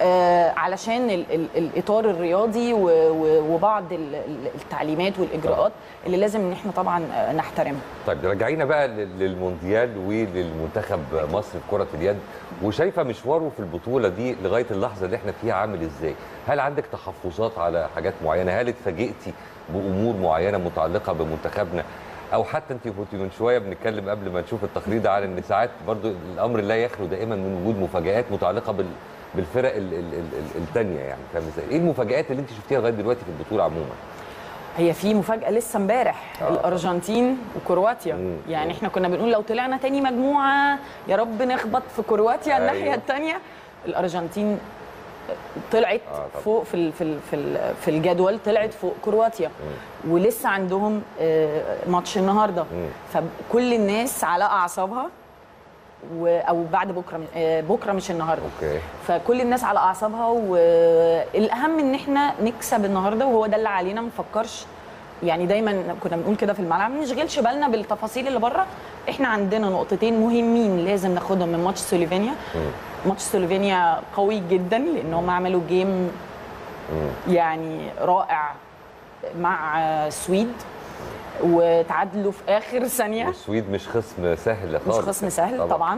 علشان الاطار الرياضي وبعض التعليمات والاجراءات اللي لازم ان احنا طبعا نحترمها. طيب رجعينا بقى للمونديال وللمنتخب مصر في كره اليد، وشايفه مشواره في البطوله دي لغايه اللحظه اللي احنا فيها عامل ازاي؟ هل عندك تحفظات على حاجات معينه؟ هل اتفاجئتي بامور معينه متعلقه بمنتخبنا؟ او حتى انت كنت من شويه بنتكلم قبل ما نشوف التقرير ده على ان ساعات برضو الامر لا يخلو دائما من وجود مفاجآت متعلقه بالفرق الثانيه، يعني فاهم ازاي؟ ايه المفاجآت اللي انت شفتيها لغايه دلوقتي في البطوله عموما؟ هي في مفاجأة لسه امبارح الأرجنتين وكرواتيا. يعني احنا كنا بنقول لو طلعنا تاني مجموعة يا رب نخبط في كرواتيا الناحية الثانيه. الأرجنتين طلعت فوق في الجدول، طلعت فوق كرواتيا ولسه عندهم ماتش النهارده. فكل الناس على اعصابها او بعد بكره مش النهارده. فكل الناس على اعصابها، والاهم ان احنا نكسب النهارده وهو ده اللي علينا. ما نفكرش، يعني دايما كنا بنقول كده في الملعب، ما نشغلش بالنا بالتفاصيل اللي بره. احنا عندنا نقطتين مهمين لازم ناخدهم من ماتش سلوفينيا. ماتش سلوفينيا قوي جدا لان هم عملوا جيم يعني رائع مع السويد وتعادلوا في اخر ثانيه. السويد مش خصم سهل خالص، مش خصم سهل طبعا.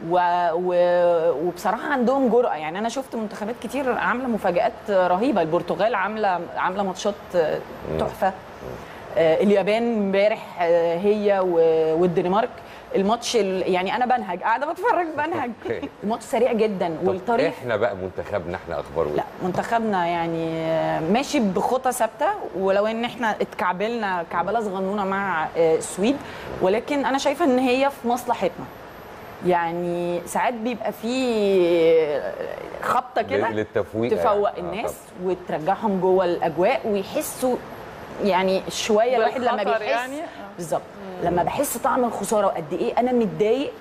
وبصراحه عندهم جرأه. يعني انا شفت منتخبات كتير عامله مفاجآت رهيبه. البرتغال عامله ماتشات تحفه. اليابان امبارح هي والدنمارك. الماتش يعني انا قاعده بتفرج بنهج. الماتش سريع جدا والطريق. احنا بقى منتخبنا احنا اخباره ايه؟ لا منتخبنا يعني ماشي بخطى ثابته، ولو ان احنا اتكعبلنا كعبله صغنونه مع السويد، ولكن انا شايفه ان هي في مصلحتنا. يعني ساعات بيبقى في خبطه كده للتفويق، تفوق الناس وترجعهم جوه الاجواء ويحسوا يعني شويه. الواحد لما بيحس يعني بالظبط لما بحس طعم الخساره وقد ايه انا متضايق،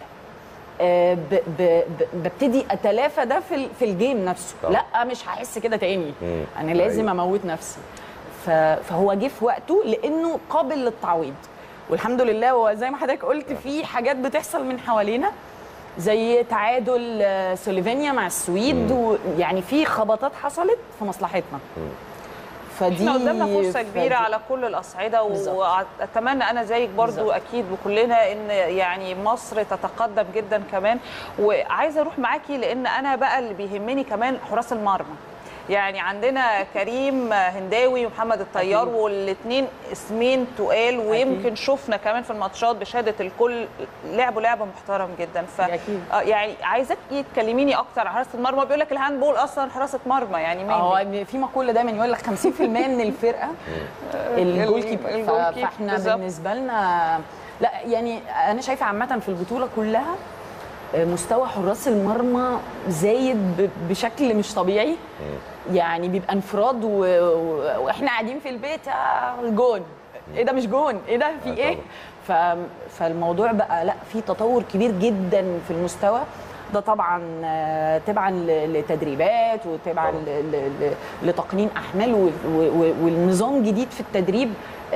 ببتدي اتلافى ده في الجيم نفسه. لا مش هحس كده تاني، انا لازم اموت نفسي. فهو جه في وقته لانه قابل للتعويض، والحمد لله. وزي ما حضرتك قلت في حاجات بتحصل من حوالينا زي تعادل سلوفينيا مع السويد، ويعني في خبطات حصلت في مصلحتنا. احنا قدامنا فرصه كبيره على كل الاصعده، واتمنى انا زيك برضو اكيد وكلنا ان يعني مصر تتقدم جدا كمان. وعايزه اروح معاكي لان انا بقى اللي بيهمني كمان حراس المرمى. يعني عندنا كريم هنداوي ومحمد الطيار، والاثنين اسمين تقال، ويمكن شفنا كمان في الماتشات بشهاده الكل لعبوا لعبه محترم جدا. يعني عايزاكي تكلميني اكتر عن حراسه المرمى. بيقول لك الهاندبول اصلا حراسه مرمى، يعني هو في مقوله دايما يقول لك 50% من الفرقه الجول كيبر. فاحنا بالنسبه لنا لا، يعني انا شايفه عامه في البطوله كلها مستوى حراس المرمى زايد بشكل مش طبيعي. يعني بيبقى انفراد واحنا قاعدين في البيت الجون، ايه ده مش جون، ايه ده في ايه. فالموضوع بقى لا، في تطور كبير جدا في المستوى ده، طبعا تبعا لتدريبات وتبعا لتقنين احمال والنظام جديد في التدريب،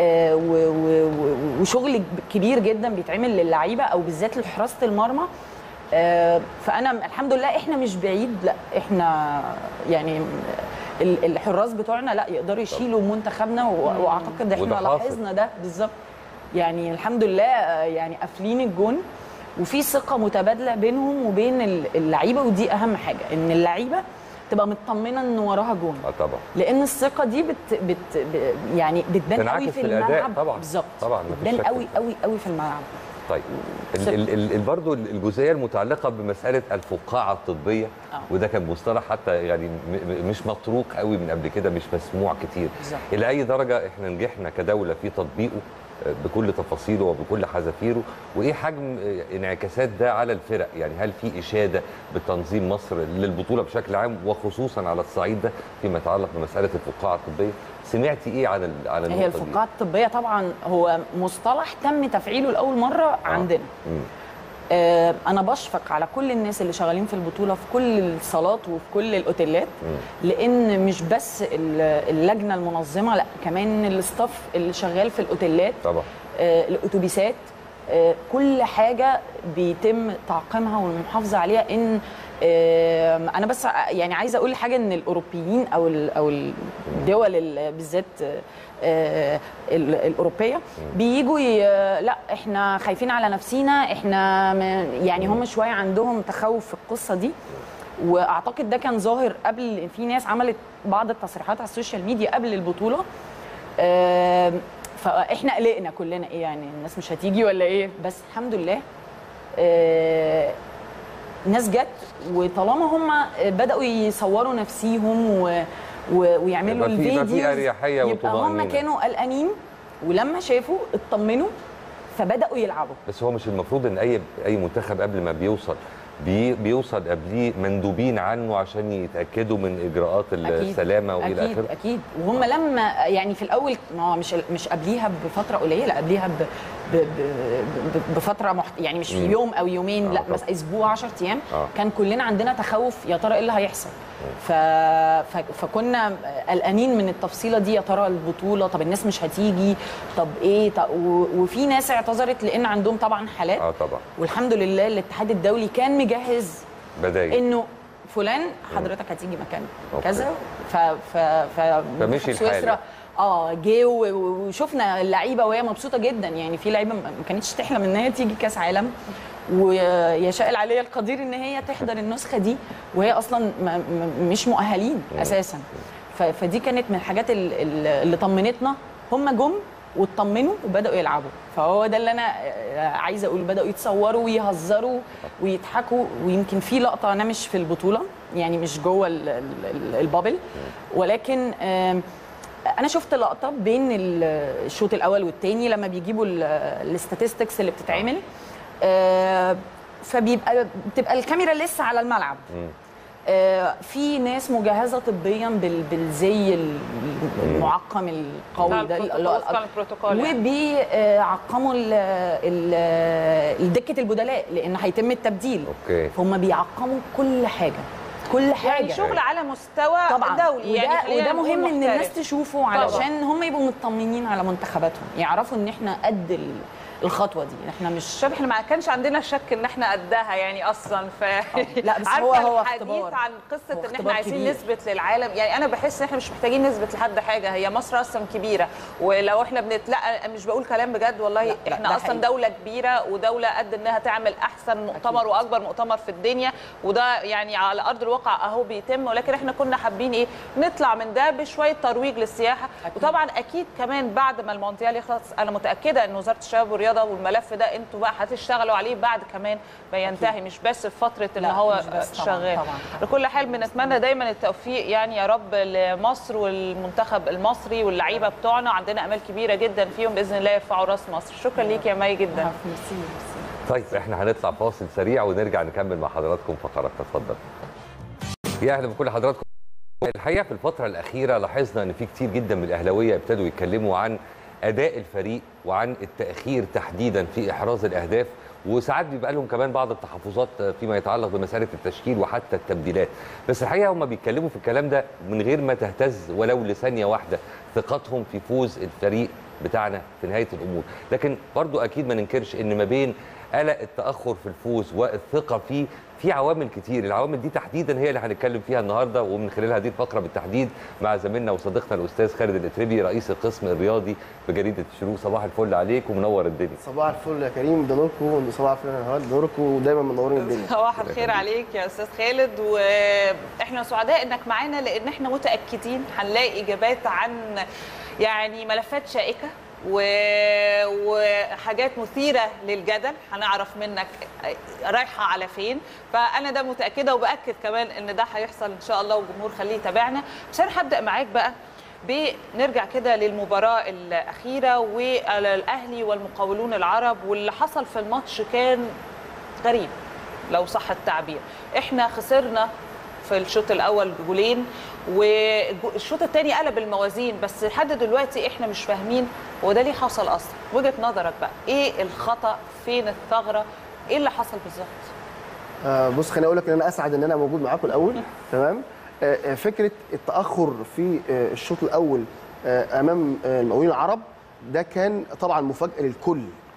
وشغل كبير جدا بيتعمل للعيبه او بالذات لحراسه المرمى. فانا الحمد لله احنا مش بعيد، لا احنا يعني الحراس بتوعنا لا يقدروا يشيلوا منتخبنا، واعتقد احنا لاحظنا ده بالظبط. يعني الحمد لله يعني قافلين الجون، وفي ثقه متبادله بينهم وبين اللعيبه، ودي اهم حاجه، ان اللعيبه تبقى مطمنه ان وراها جون. طبعا، لان الثقه دي يعني بتبان قوي في الملعب. طبعا بالظبط، طبعا بتبان قوي قوي قوي في الملعب. طيب برضه الجزئيه المتعلقه بمساله الفقاعه الطبيه، وده كان مصطلح حتى يعني مش مطروق قوي من قبل كده، مش مسموع كتير. الى اي درجه احنا نجحنا كدوله في تطبيقه بكل تفاصيله وبكل حذافيره، وايه حجم انعكاسات ده على الفرق؟ يعني هل في اشاده بتنظيم مصر للبطوله بشكل عام وخصوصا على الصعيد ده فيما يتعلق بمساله الفقاعه الطبيه؟ سمعتي ايه عن النقطه دي؟ هي الفقاعه الطبيه طبعا هو مصطلح تم تفعيله لاول مره عندنا. انا بشفق على كل الناس اللي شغالين في البطوله في كل الصالات وفي كل الاوتيلات، لان مش بس اللجنه المنظمه، لا كمان الاستاف اللي شغال في الاوتيلات، طبعا الاتوبيسات، كل حاجه بيتم تعقيمها والمحافظه عليها. ان انا بس يعني عايزه اقول حاجه، ان الاوروبيين او الدول بالذات الاوروبيه بييجوا لا احنا خايفين على نفسينا، احنا يعني هم شويه عندهم تخوف في القصه دي. واعتقد ده كان ظاهر قبل، في ناس عملت بعض التصريحات على السوشيال ميديا قبل البطوله، فاحنا قلقنا كلنا ايه يعني الناس مش هتيجي ولا ايه، بس الحمد لله الناس جت. وطالما هم بداوا يصوروا نفسيهم ويعملوا الفيديو يبقى هم كانوا قلقانين، ولما شافوا اطمنوا فبداوا يلعبوا. بس هو مش المفروض ان اي منتخب قبل ما بيوصل قبليه مندوبين عنه عشان يتاكدوا من اجراءات السلامه والى اخره؟ اكيد. وهم لما يعني في الاول مش قبليها بفتره قليله، قبليها بفتره يعني مش في يوم او يومين، لا بس اسبوع 10 ايام. كان كلنا عندنا تخوف يا ترى ايه اللي هيحصل. فكنا قلقانين من التفصيله دي، يا ترى البطوله، طب الناس مش هتيجي، طب ايه، وفي ناس اعتذرت لان عندهم طبعا حالات. طبعا. والحمد لله الاتحاد الدولي كان مجهز بدايل انه فلان حضرتك هتيجي مكان كذا. فمشي الحال. جه وشفنا اللعيبه وهي مبسوطه جدا. يعني في لعيبه ما كانتش تحلم ان هي تيجي كاس عالم، ويشاء العلي القدير ان هي تحضر النسخه دي وهي اصلا مش مؤهلين اساسا. فدي كانت من الحاجات اللي طمنتنا. هم جم واطمنوا وبداوا يلعبوا. فهو ده اللي انا عايزه اقول، بداوا يتصوروا ويهزروا ويضحكوا. ويمكن في لقطه انا مش في البطوله، يعني مش جوه البابل، ولكن انا شفت لقطه بين الشوط الاول والثاني لما بيجيبوا الاستاتستكس اللي بتتعمل، بتبقى الكاميرا لسه على الملعب. في ناس مجهزه طبيا بالزي المعقم القوي ده، وبيعقموا دكه البدلاء لان هيتم التبديل. فهم بيعقموا كل حاجه يعني شغل على مستوى دولي. يعني وده مهم ان الناس تشوفه علشان هم يبقوا مطمنين على منتخباتهم، يعرفوا ان احنا قد الخطوه دي. احنا مش احنا ما كانش عندنا شك ان احنا قدها يعني اصلا. لا بس هو الحديث عن قصه ان احنا عايزين نثبت للعالم. يعني انا بحس ان احنا مش محتاجين نثبت لحد حاجه. هي مصر اصلا كبيره، ولو احنا لا مش بقول كلام بجد والله. احنا اصلا دوله كبيره ودوله قد انها تعمل احسن مؤتمر واكبر مؤتمر في الدنيا، وده يعني على ارض الواقع اهو بيتم. ولكن احنا كنا حابين ايه، نطلع من ده بشويه ترويج للسياحه. وطبعا اكيد كمان بعد ما المونديال يخلص انا متاكده ان وزاره الشباب والرياضه والملف ده انتوا بقى هتشتغلوا عليه بعد كمان ما ينتهي، مش بس في فتره ان هو شغال. لكل حال بنتمنى دايما التوفيق يعني يا رب لمصر والمنتخب المصري واللعيبه بتوعنا. عندنا امال كبيره جدا فيهم باذن الله يرفعوا راس مصر. شكرا ليك يا مي جدا. طيب احنا هنطلع فاصل سريع ونرجع نكمل مع حضراتكم فقرات. اتفضل. يا اهلا بكل حضراتكم. الحقيقه في الفتره الاخيره لاحظنا ان في كتير جدا من الاهلاويه ابتدوا يتكلموا عن اداء الفريق وعن التاخير تحديدا في احراز الاهداف، وساعات بيبقى لهم كمان بعض التحفظات فيما يتعلق بمساله التشكيل وحتى التبديلات. بس الحقيقه هم بيتكلموا في الكلام ده من غير ما تهتز ولو لثانيه واحده ثقتهم في فوز الفريق بتاعنا في نهايه الامور. لكن برضو اكيد ما ننكرش ان ما بين قلق التاخر في الفوز والثقه فيه في عوامل كتير. العوامل دي تحديدا هي اللي هنتكلم فيها النهارده، ومن خلال هذه الفقره بالتحديد مع زميلنا وصديقنا الاستاذ خالد الاتربي رئيس القسم الرياضي بجريده الشروق. صباح الفل عليك ومنور الدنيا. صباح الفل يا كريم، ده نوركم. صباح الفل يا نهاد، ده نوركم ودايما منورين الدنيا. صباح الخير عليك يا استاذ خالد، واحنا سعداء انك معانا لان احنا متاكدين هنلاقي اجابات عن يعني ملفات شائكه وحاجات مثيره للجدل. هنعرف منك رايحه على فين، فانا ده متاكده وباكد كمان ان ده هيحصل ان شاء الله، والجمهور خليه يتابعنا. بس انا هبدا معاك بقى بنرجع كده للمباراه الاخيره والاهلي والمقاولون العرب، واللي حصل في الماتش كان غريب لو صح التعبير. احنا خسرنا في الشوط الاول جولين، والشوط الثاني قلب الموازين، بس لحد دلوقتي احنا مش فاهمين هو ده ليه حصل اصلا. وجهه نظرك بقى ايه الخطا، فين الثغره، ايه اللي حصل بالظبط؟ بص خليني اقول لك ان انا اسعد ان انا موجود معاكم الاول. تمام. فكره التاخر في الشوط الاول امام المقاولين العرب ده كان طبعا مفاجاه للكل.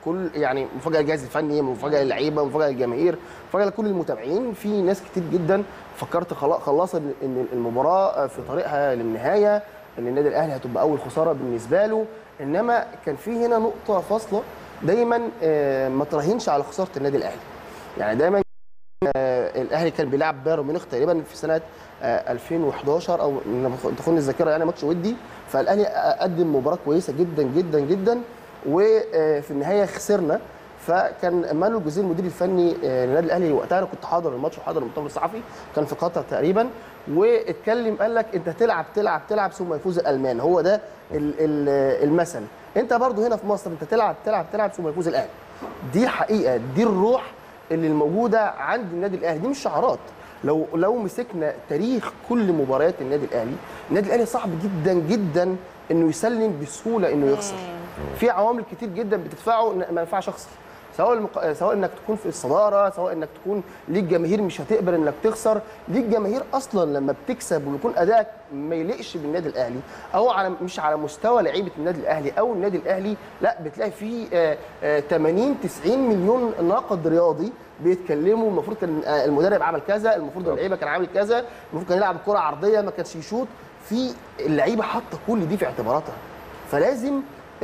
كل يعني مفاجاه للجهاز الفني، مفاجاه للعيبه، مفاجاه للجماهير، مفاجاه لكل المتابعين. في ناس كتير جدا فكرت خلاص ان المباراه في طريقها للنهايه، ان النادي الاهلي هتبقى اول خساره بالنسبه له. انما كان في هنا نقطه فاصله، دايما ما تراهنش على خساره النادي الاهلي. يعني دايما الاهلي كان بيلعب بايرن ميونخ تقريبا في سنه 2011 او تخون الذاكره، يعني ماتش ودي، فالاهلي قدم مباراه كويسه جدا جدا جدا، وفي النهايه خسرنا. فكان مانويل جوزيه المدير الفني للنادي الاهلي وقتها، انا كنت حاضر الماتش وحاضر المؤتمر الصحفي، كان في قطر تقريبا، واتكلم قال لك انت تلعب تلعب تلعب ثم يفوز الالمان. هو ده المثل. انت برضو هنا في مصر انت تلعب تلعب تلعب ثم يفوز الاهلي. دي حقيقه، دي الروح اللي الموجوده عند النادي الاهلي، دي مش شعارات. لو مسكنا تاريخ كل مباريات النادي الاهلي صعب جدا جدا انه يسلم بسهوله انه يخسر. في عوامل كتير جدا بتدفعه ما ينفعش اخسر، سواء انك تكون في الصداره، سواء انك تكون ليك جماهير مش هتقبل انك تخسر، ليك جماهير اصلا لما بتكسب ويكون ادائك ما يليقش بالنادي الاهلي او مش على مستوى لعيبه النادي الاهلي او النادي الاهلي، لا بتلاقي فيه 80 90 مليون ناقد رياضي بيتكلموا المفروض كان المدرب عمل كذا، المفروض اللعيبه كان عامل كذا، المفروض كان يلعب كره عرضيه ما كانش يشوط. في اللعيبه حاطه كل دي في اعتباراتها، فلازم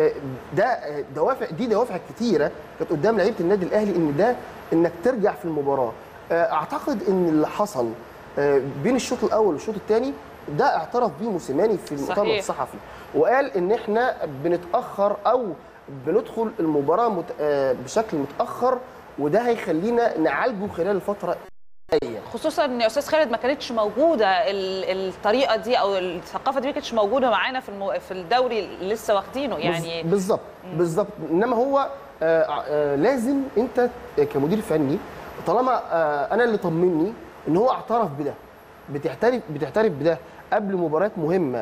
دي دوافع كتيره كانت قدام لعيبه النادي الاهلي انك ترجع في المباراه. اعتقد ان اللي حصل بين الشوط الاول والشوط الثاني ده اعترف بيه موسيماني في المؤتمر الصحفي، وقال ان احنا بنتاخر او بندخل المباراه بشكل متاخر، وده هيخلينا نعالجه خلال الفتره الجايه. خصوصا ان استاذ خالد ما كانتش موجوده الطريقه دي او الثقافه دي ما كانتش موجوده معانا في الدوري اللي لسه واخدينه يعني. بالظبط. انما هو لازم انت كمدير فني، طالما انا اللي طمني ان هو اعترف بده، بتعترف بده قبل مباريات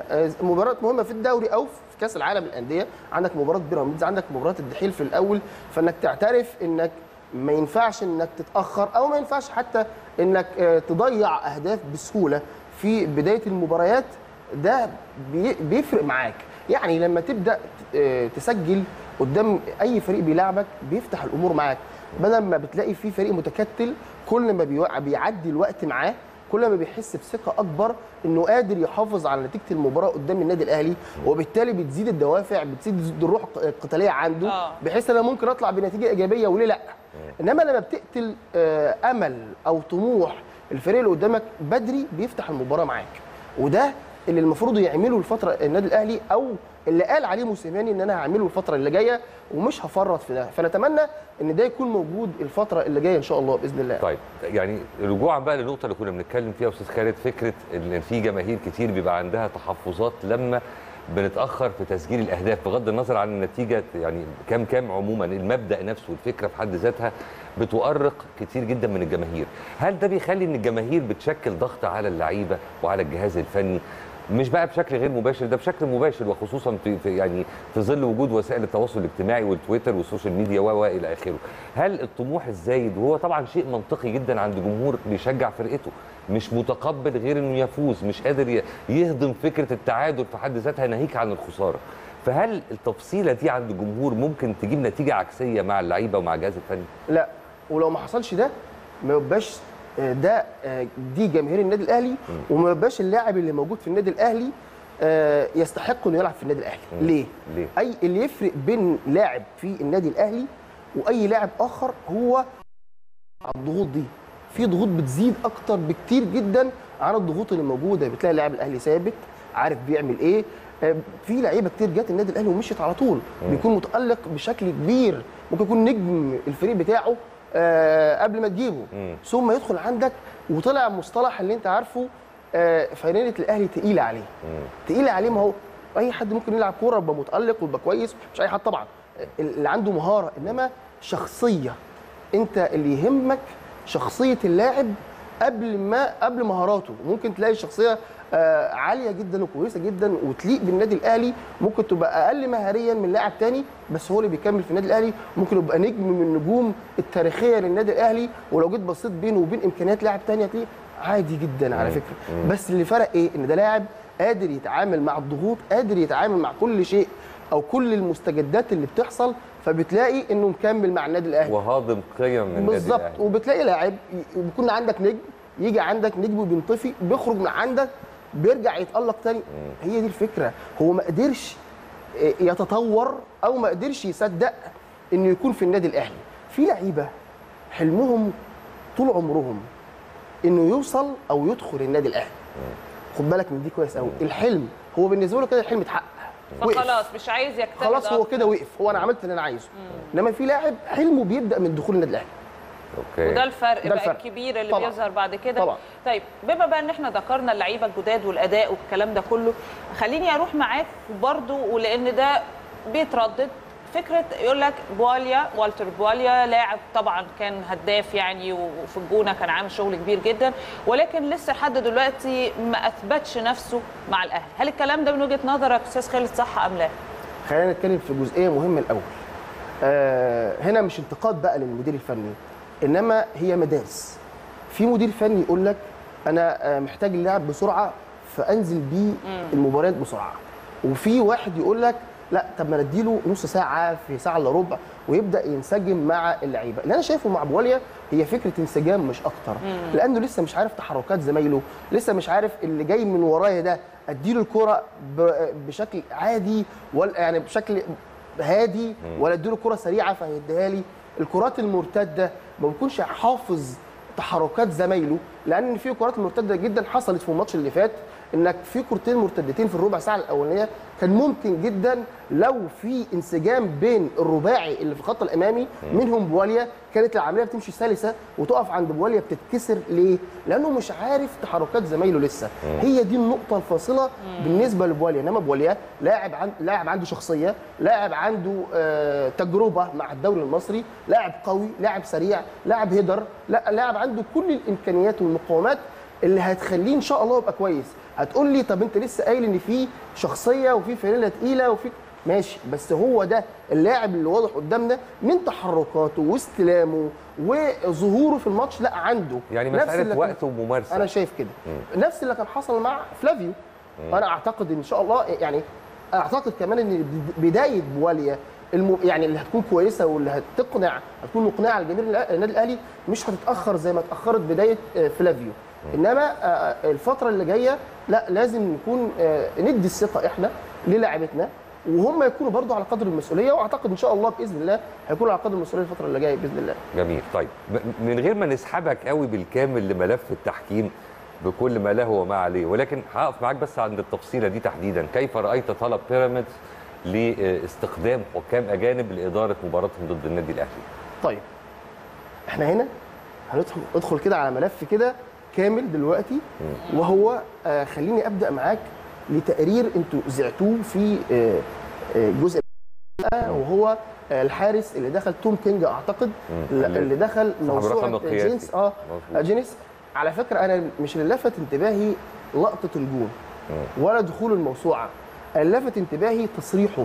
مهمه في الدوري او في كاس العالم للانديه. عندك مباراه بيراميدز، عندك مباراه الدحيل في الاول، فانك تعترف انك ما ينفعش انك تتاخر او ما ينفعش حتى انك تضيع اهداف بسهوله في بدايه المباريات. ده بيفرق معاك. يعني لما تبدا تسجل قدام اي فريق بيلعبك بيفتح الامور معاك، بدل ما بتلاقي في فريق متكتل كل ما بيعدي الوقت معاه كل ما بيحس بثقه اكبر انه قادر يحافظ على نتيجه المباراه قدام النادي الاهلي، وبالتالي بتزيد الدوافع، بتزيد الروح القتاليه عنده، بحيث انا ممكن اطلع بنتيجه ايجابيه وليه لا. انما لما بتقتل امل او طموح الفريق اللي قدامك بدري بيفتح المباراه معاك، وده اللي المفروض يعمله الفتره النادي الاهلي، او اللي قال عليه موسيماني ان انا هعمله الفتره اللي جايه ومش هفرط في ده. فنتمنى ان ده يكون موجود الفتره اللي جايه ان شاء الله باذن الله. طيب يعني رجوعا بقى للنقطه اللي كنا بنتكلم فيها استاذ خالد، فكره ان في جماهير كتير بيبقى عندها تحفظات لما بنتاخر في تسجيل الاهداف بغض النظر عن النتيجه، يعني كام عموما المبدا نفسه والفكره في حد ذاتها بتؤرق كتير جدا من الجماهير. هل ده بيخلي ان الجماهير بتشكل ضغط على اللعيبه وعلى الجهاز الفني، مش بقى بشكل غير مباشر، ده بشكل مباشر، وخصوصا في ظل وجود وسائل التواصل الاجتماعي والتويتر والسوشيال ميديا والى اخره؟ هل الطموح الزايد، وهو طبعا شيء منطقي جدا عند جمهور بيشجع فرقته مش متقبل غير انه يفوز، مش قادر يهضم فكره التعادل في حد ذاتها ناهيك عن الخساره، فهل التفصيله دي عند الجمهور ممكن تجيب نتيجه عكسيه مع اللعيبه ومع الجهاز الفني؟ لا، ولو ما حصلش ده ما يبقاش دي جماهير النادي الاهلي، وما يبقاش اللاعب اللي موجود في النادي الاهلي يستحق انه يلعب في النادي الاهلي. ليه؟ اللي يفرق بين لاعب في النادي الاهلي واي لاعب اخر هو الضغوط دي. في ضغوط بتزيد اكتر بكتير جدا عن الضغوط اللي موجوده. بتلاقي اللاعب الاهلي ثابت عارف بيعمل ايه. في لعيبه كتير جت النادي الاهلي ومشيت على طول، بيكون متالق بشكل كبير، ممكن يكون نجم الفريق بتاعه قبل ما تجيبه، ثم يدخل عندك وطلع مصطلح اللي انت عارفه فنانة الاهلي تقيله عليه. تقيله عليه، ما هو اي حد ممكن يلعب كوره يبقى متالق ويبقى كويس، مش اي حد طبعا اللي عنده مهاره، انما شخصيه. انت اللي يهمك شخصيه اللاعب قبل مهاراته. ممكن تلاقي الشخصيه عاليه جدا وكويسه جدا وتليق بالنادي الاهلي، ممكن تبقى اقل مهاريا من لاعب تاني بس هو اللي بيكمل في النادي الاهلي، ممكن يبقى نجم من النجوم التاريخيه للنادي الاهلي، ولو جيت بصيت بينه وبين امكانيات لاعب تاني هتلاقيه عادي جدا على فكره. بس اللي فرق ايه؟ ان ده لاعب قادر يتعامل مع الضغوط، قادر يتعامل مع كل شيء او كل المستجدات اللي بتحصل فبتلاقي انه مكمل مع النادي الاهلي وهاضم قيم من النادي بالظبط. الاهلي. وبتلاقي لاعب بيكون عندك نجم، يجي عندك نجم وبينطفي، بيخرج من عندك بيرجع يتالق تاني. هي دي الفكره. هو ما قدرش يتطور او ما قدرش يصدق انه يكون في النادي الاهلي. في لعيبه حلمهم طول عمرهم انه يوصل او يدخل النادي الاهلي. خد بالك من دي كويس قوي. الحلم هو بالنسبه له كده الحلم اتحقق، فخلاص مش عايز يكتمل، خلاص هو كده وقف، هو انا عملت اللي انا عايزه. انما في لاعب حلمه بيبدا من دخول النادي الاهلي. اوكي. وده الفرق بقى الكبير اللي بيظهر بعد كده. طبعا. طيب بما بقى ان احنا ذكرنا اللعيبه الجداد والاداء والكلام ده كله، خليني اروح معاك برضو، ولان ده بيتردد فكره يقول لك والتر بواليا لاعب طبعا كان هداف يعني، وفي الجونه كان عامل شغل كبير جدا، ولكن لسه لحد دلوقتي ما اثبتش نفسه مع الاهلي. هل الكلام ده من وجهه نظرك استاذ خالد صح ام لا؟ خلينا نتكلم في جزئيه مهمه الاول. هنا مش انتقاد بقى للمدير الفني، انما هي مدارس. في مدير فني يقول لك انا محتاج اللاعب بسرعه فانزل بيه المباريات بسرعه، وفي واحد يقول لك لا طب ما نديله نص ساعه في ساعه الا ربع ويبدا ينسجم مع اللعيبه. اللي انا شايفه مع بواليا هي فكره انسجام مش اكتر، لانه لسه مش عارف تحركات زمايله، لسه مش عارف اللي جاي من ورايا ده اديله الكره بشكل عادي ولا يعني بشكل هادي، ولا اديله كره سريعه فهيديها لي. الكرات المرتده ما بيكونش حافظ تحركات زمايله، لان في كرات مرتده جدا حصلت في الماتش اللي فات، انك في كورتين مرتدتين في الربع ساعه الاولانيه كان ممكن جدا لو في انسجام بين الرباعي اللي في الخط الامامي منهم بواليا كانت العمليه بتمشي سلسه وتقف عند بواليا بتتكسر. ليه؟ لانه مش عارف تحركات زمايله لسه. هي دي النقطه الفاصله بالنسبه لبواليا. انما بواليا لاعب عنده شخصيه، لاعب عنده تجربه مع الدوري المصري، لاعب قوي، لاعب سريع، لاعب هيدر، لاعب عنده كل الامكانيات والمقومات اللي هتخليه ان شاء الله يبقى كويس. هتقول لي طب انت لسه قايل ان في شخصيه وفي فانيله تقيله وفي ماشي، بس هو ده اللاعب اللي واضح قدامنا من تحركاته واستلامه وظهوره في الماتش. لا عنده يعني مساله وقت وممارسه. انا شايف كده. نفس اللي كان حصل مع فلافيو. انا اعتقد ان شاء الله يعني اعتقد كمان ان بدايه بواليا يعني اللي هتكون كويسه واللي هتكون مقنعه لجماهير النادي الاهلي مش هتتاخر زي ما اتاخرت بدايه فلافيو. انما الفتره اللي جايه لا لازم نكون ندي الثقه احنا للاعبتنا وهم يكونوا برضو على قدر المسؤوليه، واعتقد ان شاء الله باذن الله هيكونوا على قدر المسؤوليه الفتره اللي جايه باذن الله. جميل. طيب من غير ما نسحبك قوي بالكامل لملف التحكيم بكل ما له وما عليه، ولكن هقف معاك بس عند التفصيله دي تحديدا. كيف رايت طلب بيراميدز لاستخدام حكام اجانب لاداره مباراتهم ضد النادي الاهلي؟ طيب احنا هنا هندخل كده على ملف كده كامل دلوقتي، وهو خليني ابدا معاك لتقرير انتوا زعتوه في جزء وهو الحارس اللي دخل توم كينج اعتقد اللي دخل موسوعه جينيس. على فكره انا مش اللي لفت انتباهي لقطه الجون ولا دخول الموسوعه، اللي لفت انتباهي تصريحه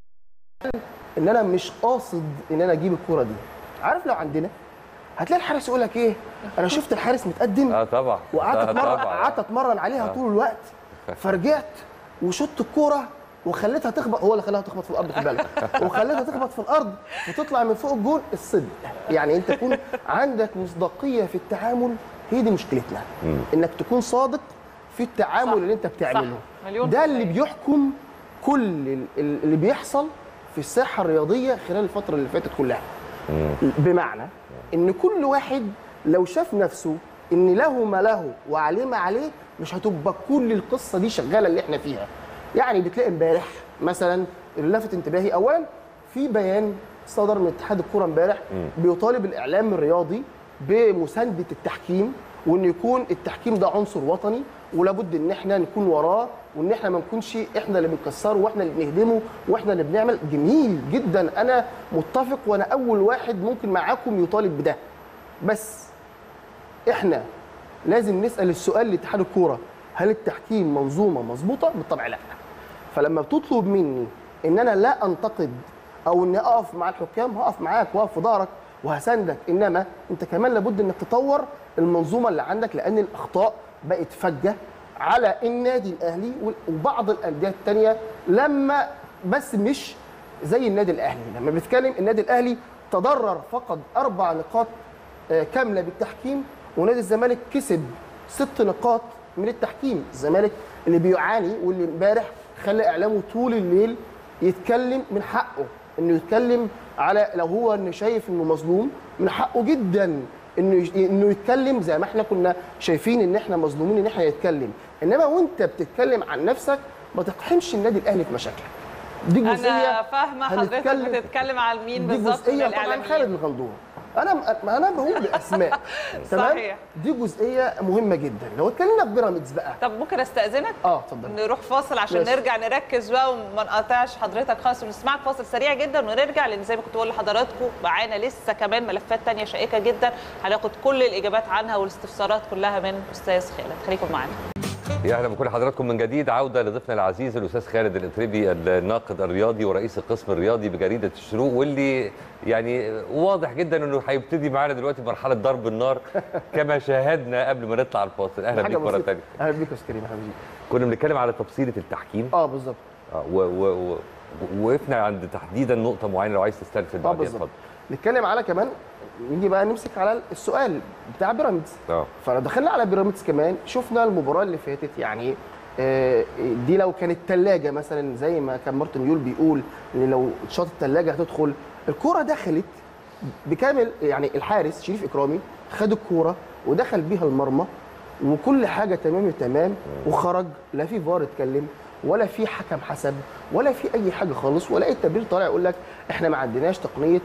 ان انا مش قاصد ان انا اجيب الكوره دي. عارف لو عندنا هتلاقي الحارس يقول لك ايه؟ انا شفت الحارس متقدم طبعا وقعدت اتمرن عليها طول الوقت، فرجعت وشطت الكوره وخليتها تخبط، هو اللي خلاها تخبط في الارض خد بالك، وخليتها تخبط في الارض وتطلع من فوق الجول. الصدق يعني انت تكون عندك مصداقيه في التعامل، هي دي مشكلتنا، انك تكون صادق في التعامل اللي انت بتعمله. ده اللي بيحكم كل اللي بيحصل في الساحه الرياضيه خلال الفتره اللي فاتت كلها. بمعنى ان كل واحد لو شاف نفسه ان له ما له وعليه ما عليه مش هتبقى كل القصه دي شغاله اللي احنا فيها. يعني بتلاقي امبارح مثلا اللي لفت انتباهي اولا في بيان صدر من اتحاد الكره امبارح بيطالب الاعلام الرياضي بمسانده التحكيم، وان يكون التحكيم ده عنصر وطني ولابد ان احنا نكون وراه، وان احنا ما نكونش احنا اللي بنكسره واحنا اللي بنهدمه واحنا اللي بنعمل. جميل جدا، انا متفق وانا اول واحد ممكن معاكم يطالب بده، بس احنا لازم نسال السؤال لاتحاد الكوره، هل التحكيم منظومه مظبوطه؟ بالطبع لا. فلما بتطلب مني ان انا لا انتقد او اني اقف مع الحكام، هقف معاك واقف في ظهرك وهساندك، انما انت كمان لابد انك تطور المنظومه اللي عندك، لان الاخطاء بقت فجه على النادي الاهلي وبعض الانديه الثانيه، لما بس مش زي النادي الاهلي. لما بنتكلم النادي الاهلي تضرر، فقد 4 نقاط كامله بالتحكيم، ونادي الزمالك كسب 6 نقاط من التحكيم. الزمالك اللي بيعاني واللي امبارح خلى اعلامه طول الليل يتكلم، من حقه انه يتكلم على لو هو انه شايف انه مظلوم، من حقه جدا انه يتكلم زي ما احنا كنا شايفين ان احنا مظلومين ان احنا نتكلم. انما وانت بتتكلم عن نفسك ما تقحمش النادي الاهلي في مشاكلك. دي جزئيه انا فاهمه حضرتك بتتكلم على مين بالظبط من الاعلاميين. طبعا خالد الغندور، انا بقول باسماء تمام. صحيح. دي جزئيه مهمه جدا. لو اتكلمنا في بيراميدز بقى، طب ممكن استاذنك؟ اتفضل. نروح فاصل عشان نرجع نركز بقى وما نقاطعش حضرتك خالص، ونسمعك فاصل سريع جدا ونرجع، لان زي ما كنت بقول لحضراتكم معانا لسه كمان ملفات ثانيه شائكه جدا هناخد كل الاجابات عنها والاستفسارات كلها من استاذ خالد. خليكم معانا. يا اهلا بكل حضراتكم من جديد. عوده لضيفنا العزيز الاستاذ خالد الاتربي، الناقد الرياضي ورئيس القسم الرياضي بجريده الشروق، واللي يعني واضح جدا انه هيبتدي معانا دلوقتي مرحله ضرب النار كما شاهدنا قبل ما نطلع الفاصل. اهلا بيك مره ثانيه. اهلا بيك يا استاذ كريم حبيبي. كنا بنتكلم على تفصيله التحكيم. بالظبط. وقفنا عند تحديدا نقطه معينه، لو عايز تسترسل بعدين اتفضل. نتكلم على كمان، نيجي بقى نمسك على السؤال بتاع بيراميدز. فلو دخلنا على بيراميدز كمان شفنا المباراه اللي فاتت، يعني دي لو كانت ثلاجه مثلا زي ما كان مارتن يول بيقول ان لو شاط الثلاجه هتدخل، الكوره دخلت بكامل. يعني الحارس شريف اكرامي خد الكوره ودخل بيها المرمى وكل حاجه تمام وخرج، لا في فار اتكلم ولا في حكم حسب ولا في اي حاجه خالص، ولا اي تبرير طالع يقول لك احنا ما عندناش تقنيه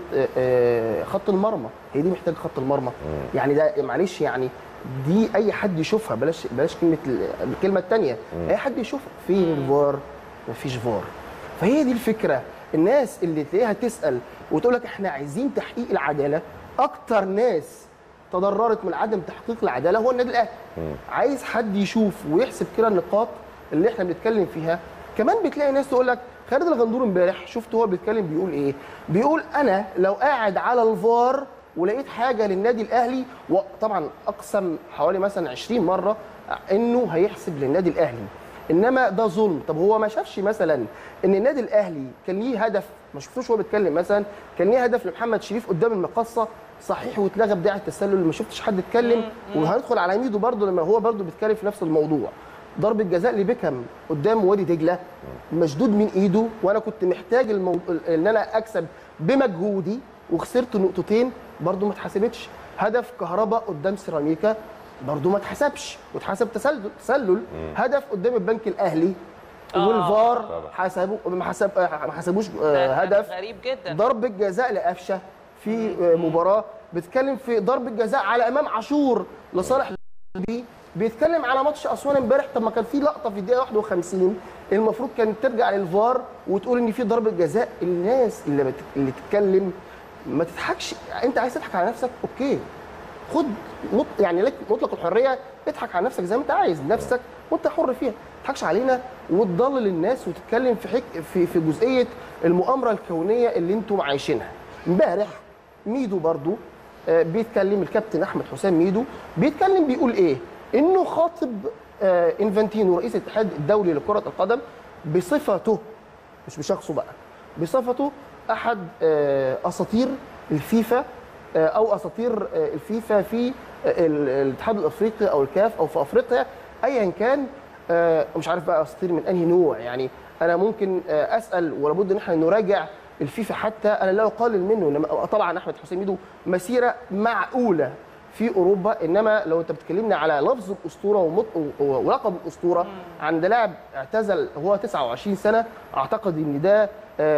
خط المرمى. هي دي محتاجه خط المرمى. يعني ده معلش، يعني دي اي حد يشوفها، بلاش الكلمه الثانيه، اي حد يشوفها. فين الفار؟ ما فيش فار. فهي دي الفكره. الناس اللي تلاقيها تسال وتقول لك احنا عايزين تحقيق العداله، اكتر ناس تضررت من عدم تحقيق العداله هو النادي الاهلي. عايز حد يشوف ويحسب كده النقاط اللي احنا بنتكلم فيها. كمان بتلاقي ناس تقول لك خالد الغندور امبارح شفت هو بيتكلم بيقول ايه؟ بيقول انا لو قاعد على الفار ولقيت حاجه للنادي الاهلي، وطبعا اقسم حوالي مثلا 20 مره انه هيحسب للنادي الاهلي، انما ده ظلم. طب هو ما شافش مثلا ان النادي الاهلي كان ليه هدف؟ ما شفتوش هو بيتكلم مثلا كان ليه هدف لمحمد شريف قدام المقصه صحيح واتلغى بداعي التسلل، ما شفتش حد اتكلم. وهندخل على ميدو برده لما هو برده بيتكلم في نفس الموضوع. ضربه جزاء لبيكهام قدام وادي دجله مشدود من ايده، وانا كنت محتاج ان انا اكسب بمجهودي وخسرت نقطتين، برده ما اتحسبتش. هدف كهربا قدام سيراميكا برده ما اتحسبش واتحسب تسلل. هدف قدام البنك الاهلي والفار حسبوا ما حسبوش هدف. غريب جدا. ضربه جزاء لقفشه في مباراه، بتتكلم في ضربه جزاء على امام عاشور لصالح بيتكلم على ماتش اسوان امبارح. طب ما كان في لقطه في الدقيقه 51 المفروض كانت ترجع للفار وتقول ان في ضربه جزاء. الناس اللي تتكلم ما تضحكش. انت عايز تضحك على نفسك اوكي، خد يعني لك مطلق الحريه، اضحك على نفسك زي ما انت عايز نفسك وانت حر فيها. ما تضحكش علينا وتضلل الناس وتتكلم في جزئيه المؤامره الكونيه اللي انتم عايشينها. امبارح ميدو برضو بيتكلم، الكابتن احمد حسام ميدو بيتكلم بيقول ايه؟ انه خاطب انفانتينو رئيس الاتحاد الدولي لكره القدم بصفته، مش بشخصه بقى، بصفته احد اساطير الفيفا او اساطير الفيفا في الاتحاد الافريقي او الكاف او في افريقيا ايا كان. مش عارف بقى اساطير من انهي نوع. يعني انا ممكن اسال ولابد ان احنا نراجع الفيفا، حتى انا لا اقلل منه. طبعا احمد حسام ميدو مسيره معقوله في اوروبا، انما لو انت بتكلمنا على لفظ الاسطوره ولقب الاسطوره عند لاعب اعتزل هو 29 سنه، اعتقد ان ده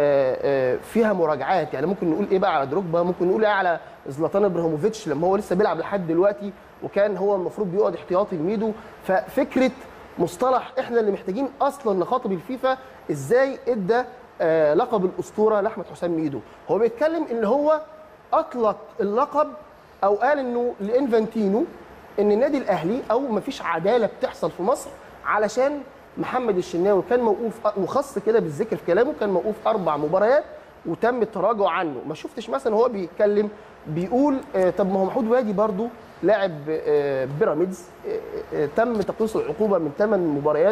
فيها مراجعات. يعني ممكن نقول ايه بقى على دروجبا، ممكن نقول ايه على زلاتان ابراهيموفيتش لما هو لسه بيلعب لحد دلوقتي وكان هو المفروض بيقعد احتياطي لميدو. ففكره مصطلح احنا اللي محتاجين اصلا نخاطب الفيفا ازاي ادى لقب الاسطوره لاحمد حسام ميدو. هو بيتكلم ان هو اطلق اللقب او قال انه لانفانتينو ان النادي الاهلي او مفيش عداله بتحصل في مصر علشان محمد الشناوي كان موقوف، وخص كده بالذكر في كلامه كان موقوف 4 مباريات وتم التراجع عنه. ما شفتش مثلا هو بيتكلم بيقول طب ما هو محمود وادي برضو لاعب بيراميدز تم تقليص العقوبه من 8 مباريات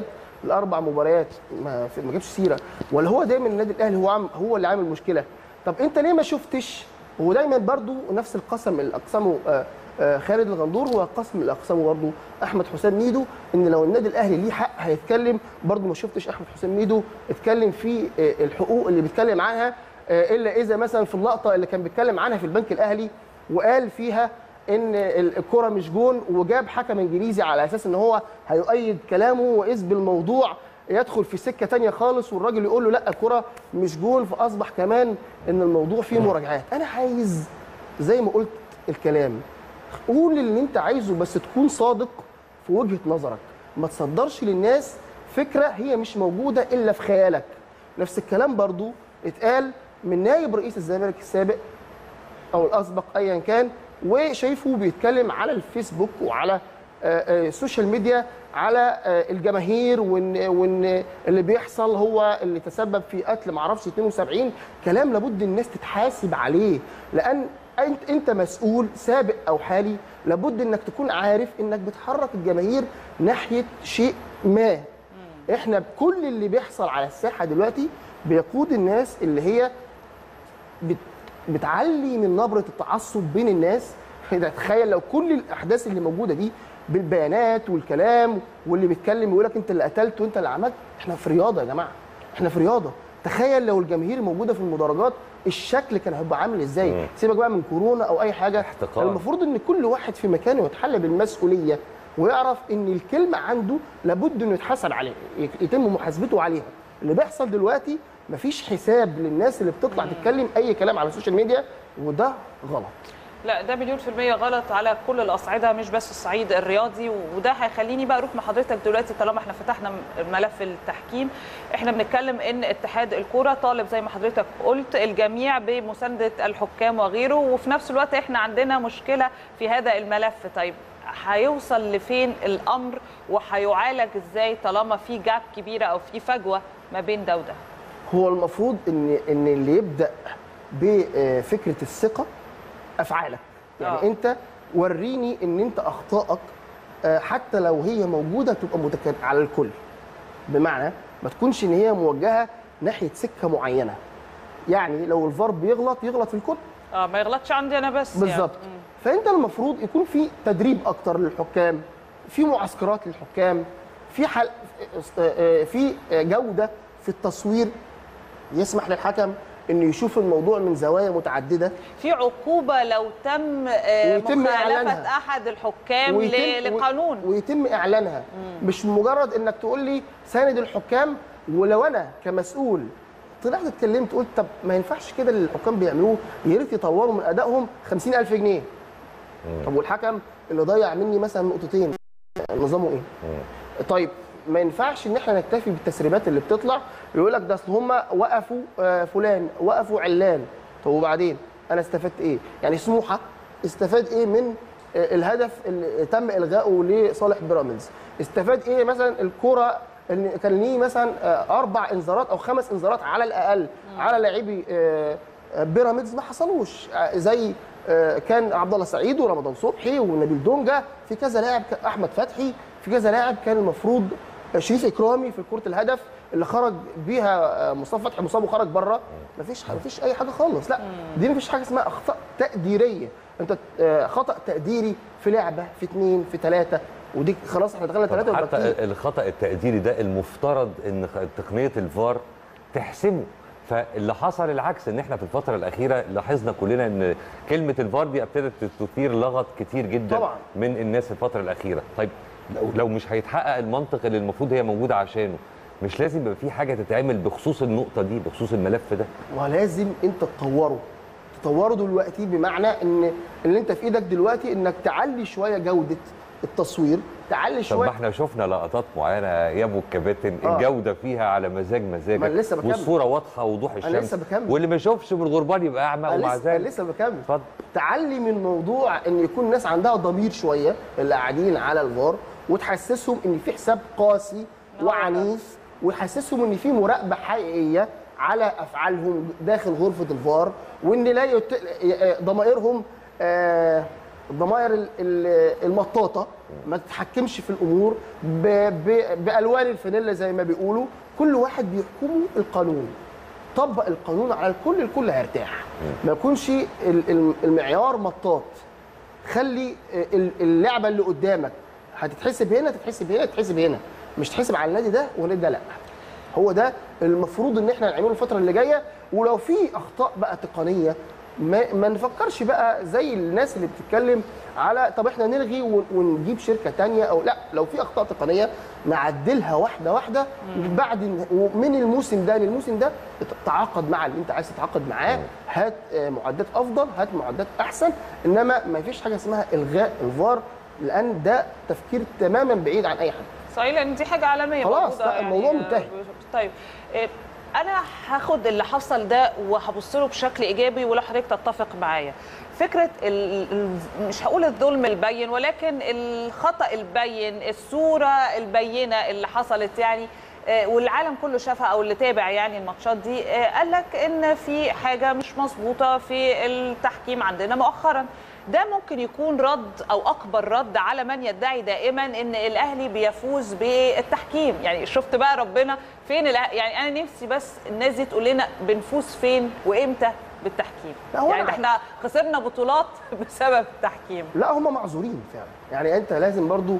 الاربع مباريات ما جابش سيره، ولا هو دايما النادي الاهلي هو اللي عامل مشكله؟ طب انت ليه ما شفتش؟ هو دايما برضو نفس القسم اللي اقسمه خالد الغندور هو قسم اللي اقسمه برضو احمد حسام ميدو، ان لو النادي الاهلي ليه حق هيتكلم. برضو ما شفتش احمد حسام ميدو اتكلم في الحقوق اللي بيتكلم عنها، الا اذا مثلا في اللقطه اللي كان بيتكلم عنها في البنك الاهلي وقال فيها ان الكره مش جون، وجاب حكم انجليزي على اساس ان هو هيؤيد كلامه، واذ بالموضوع يدخل في سكه ثانيه خالص، والراجل يقول له لا الكره مش جون، فاصبح كمان ان الموضوع فيه مراجعات. انا عايز زي ما قلت الكلام، قول اللي انت عايزه بس تكون صادق في وجهه نظرك، ما تصدرش للناس فكره هي مش موجوده الا في خيالك. نفس الكلام برضو اتقال من نائب رئيس الزمالك السابق او الاسبق ايا كان، وشايفه بيتكلم على الفيسبوك وعلى السوشيال ميديا على الجماهير، وان اللي بيحصل هو اللي تسبب في قتل معرفش 72. كلام لابد الناس تتحاسب عليه، لان انت مسؤول سابق او حالي، لابد انك تكون عارف انك بتحرك الجماهير ناحيه شيء ما. احنا كل اللي بيحصل على الساحه دلوقتي بيقود الناس اللي هي بتعلي من نبره التعصب بين الناس. تخيل لو كل الاحداث اللي موجوده دي بالبيانات والكلام، واللي بيتكلم يقول لك انت اللي قتلت وانت اللي عملت. احنا في رياضه يا جماعه، احنا في رياضه. تخيل لو الجماهير موجوده في المدرجات الشكل كان هيبقى عامل ازاي. سيبك بقى من كورونا او اي حاجه، المفروض ان كل واحد في مكانه يتحلى بالمسؤوليه، ويعرف ان الكلمه عنده لابد انه يتحاسب عليها، يتم محاسبته عليها. اللي بيحصل دلوقتي مفيش حساب للناس اللي بتطلع تتكلم اي كلام على السوشيال ميديا، وده غلط. لا ده مليون في المية غلط على كل الأصعدة، مش بس الصعيد الرياضي. وده هيخليني بقى أروح مع حضرتك دلوقتي، طالما احنا فتحنا ملف التحكيم، احنا بنتكلم ان اتحاد الكورة طالب زي ما حضرتك قلت الجميع بمساندة الحكام وغيره، وفي نفس الوقت احنا عندنا مشكلة في هذا الملف. طيب هيوصل لفين الأمر وهيعالج ازاي طالما في جاب كبيرة أو في فجوة ما بين ده وده؟ هو المفروض ان اللي يبدأ بفكرة الثقة افعالك. يعني انت وريني ان انت اخطائك حتى لو هي موجوده تبقى متكرره على الكل، بمعنى ما تكونش ان هي موجهه ناحيه سكه معينه. يعني لو الفار بيغلط يغلط في الكل، ما يغلطش عندي انا بس بالظبط. يعني. فانت المفروض يكون في تدريب اكتر للحكام، في معسكرات للحكام، في جوده في التصوير يسمح للحكم انه يشوف الموضوع من زوايا متعدده، في عقوبه لو تم مخالفه احد الحكام لقانون ويتم اعلانها. مش مجرد انك تقول لي ساند الحكام، ولو انا كمسؤول طلعت اتكلمت قلت طب ما ينفعش كده اللي الحكام بيعملوه، يا ريت يطوروا من ادائهم 50,000 جنيه. طب والحكم اللي ضيع مني مثلا نقطتين نظامه ايه؟ طيب ما ينفعش ان احنا نكتفي بالتسريبات اللي بتطلع، يقول لك ده اصل هم وقفوا فلان، وقفوا علان. طب وبعدين انا استفدت ايه؟ يعني سموحه استفاد ايه من الهدف اللي تم الغائه لصالح بيراميدز؟ استفاد ايه مثلا الكره اللي كان ليه مثلا 4 انذارات او 5 انذارات على الاقل على لاعبي بيراميدز ما حصلوش، زي كان عبد الله سعيد ورمضان صبحي ونبيل دونجا، في كذا لاعب، احمد فتحي، في كذا لاعب كان المفروض، شريف اكرامي في كره الهدف اللي خرج بيها مصطفى فتحي مصاب وخرج بره. مفيش اي حاجه خالص. لا دي مفيش حاجه اسمها اخطاء تقديريه. انت خطا تقديري في لعبه، في 2، في 3، ودي خلاص احنا دخلنا 3. حتى الخطا التقديري ده المفترض ان تقنيه الفار تحسمه. فاللي حصل العكس، ان احنا في الفتره الاخيره لاحظنا كلنا ان كلمه الفار دي ابتدت تثير لغط كتير جدا طبعا من الناس في الفتره الاخيره. طيب لو مش هيتحقق المنطق اللي المفروض هي موجوده عشانه، مش لازم يبقى في حاجه تتعمل بخصوص النقطه دي، بخصوص الملف ده؟ ولازم انت تطوره دلوقتي، بمعنى ان اللي انت في ايدك دلوقتي انك تعلي شويه جوده التصوير، تعلي شويه. طب ما احنا شفنا لقطات معينه يا ابو الكباتن الجوده فيها على مزاجك، والصوره واضحه وضوح الشمس. أنا لسه بكمل. واللي ما يشوفش من الغربان يبقى اعمى. ومع ذلك انا لسه بكمل. اتفضل. تعلي من موضوع ان يكون ناس عندها ضمير شويه اللي قاعدين على الفار، وتحسسهم ان في حساب قاسي وعنيف، ويحسسهم ان في مراقبه حقيقيه على افعالهم داخل غرفه الفار، وان لا ضمائرهم الضمائر المطاطه ما تتحكمش في الامور بالوان الفانيلا زي ما بيقولوا. كل واحد بيحكمه القانون، طبق القانون على الكل هيرتاح. ما يكونش المعيار مطاط. خلي اللعبه اللي قدامك هتتحسب هنا تتحسب هنا تتحسب هنا، مش تحسب على النادي ده والنادي ده لا. هو ده المفروض ان احنا نعمله الفتره اللي جايه. ولو في اخطاء بقى تقنيه ما نفكرش بقى زي الناس اللي بتتكلم على طب احنا نلغي ونجيب شركه ثانيه او لا. لو في اخطاء تقنيه نعدلها واحده واحده، بعد من الموسم ده للموسم ده تعاقد مع اللي انت عايز تتعاقد معاه، هات معدات افضل، هات معدات احسن. انما ما فيش حاجه اسمها الغاء الفار، لان ده تفكير تماما بعيد عن اي حد. صحيح، لان دي حاجه عالميه خلاص لا الموضوع يعني منتهي. طيب انا هاخد اللي حصل ده وهبص له بشكل ايجابي ولو حضرتك تتفق معايا. فكره مش هقول الظلم البين ولكن الخطا البين، الصوره البينه اللي حصلت يعني والعالم كله شافها او اللي تابع يعني الماتشات دي، قال لك ان في حاجه مش مظبوطه في التحكيم عندنا مؤخرا. ده ممكن يكون رد او اكبر رد على من يدعي دائما ان الاهلي بيفوز بالتحكيم. يعني شفت بقى ربنا فين يعني انا نفسي بس الناس دي تقول لنا بنفوز فين وامتى بالتحكيم. يعني احنا خسرنا بطولات بسبب التحكيم. لا هم معذورين فعلا. يعني انت لازم برضو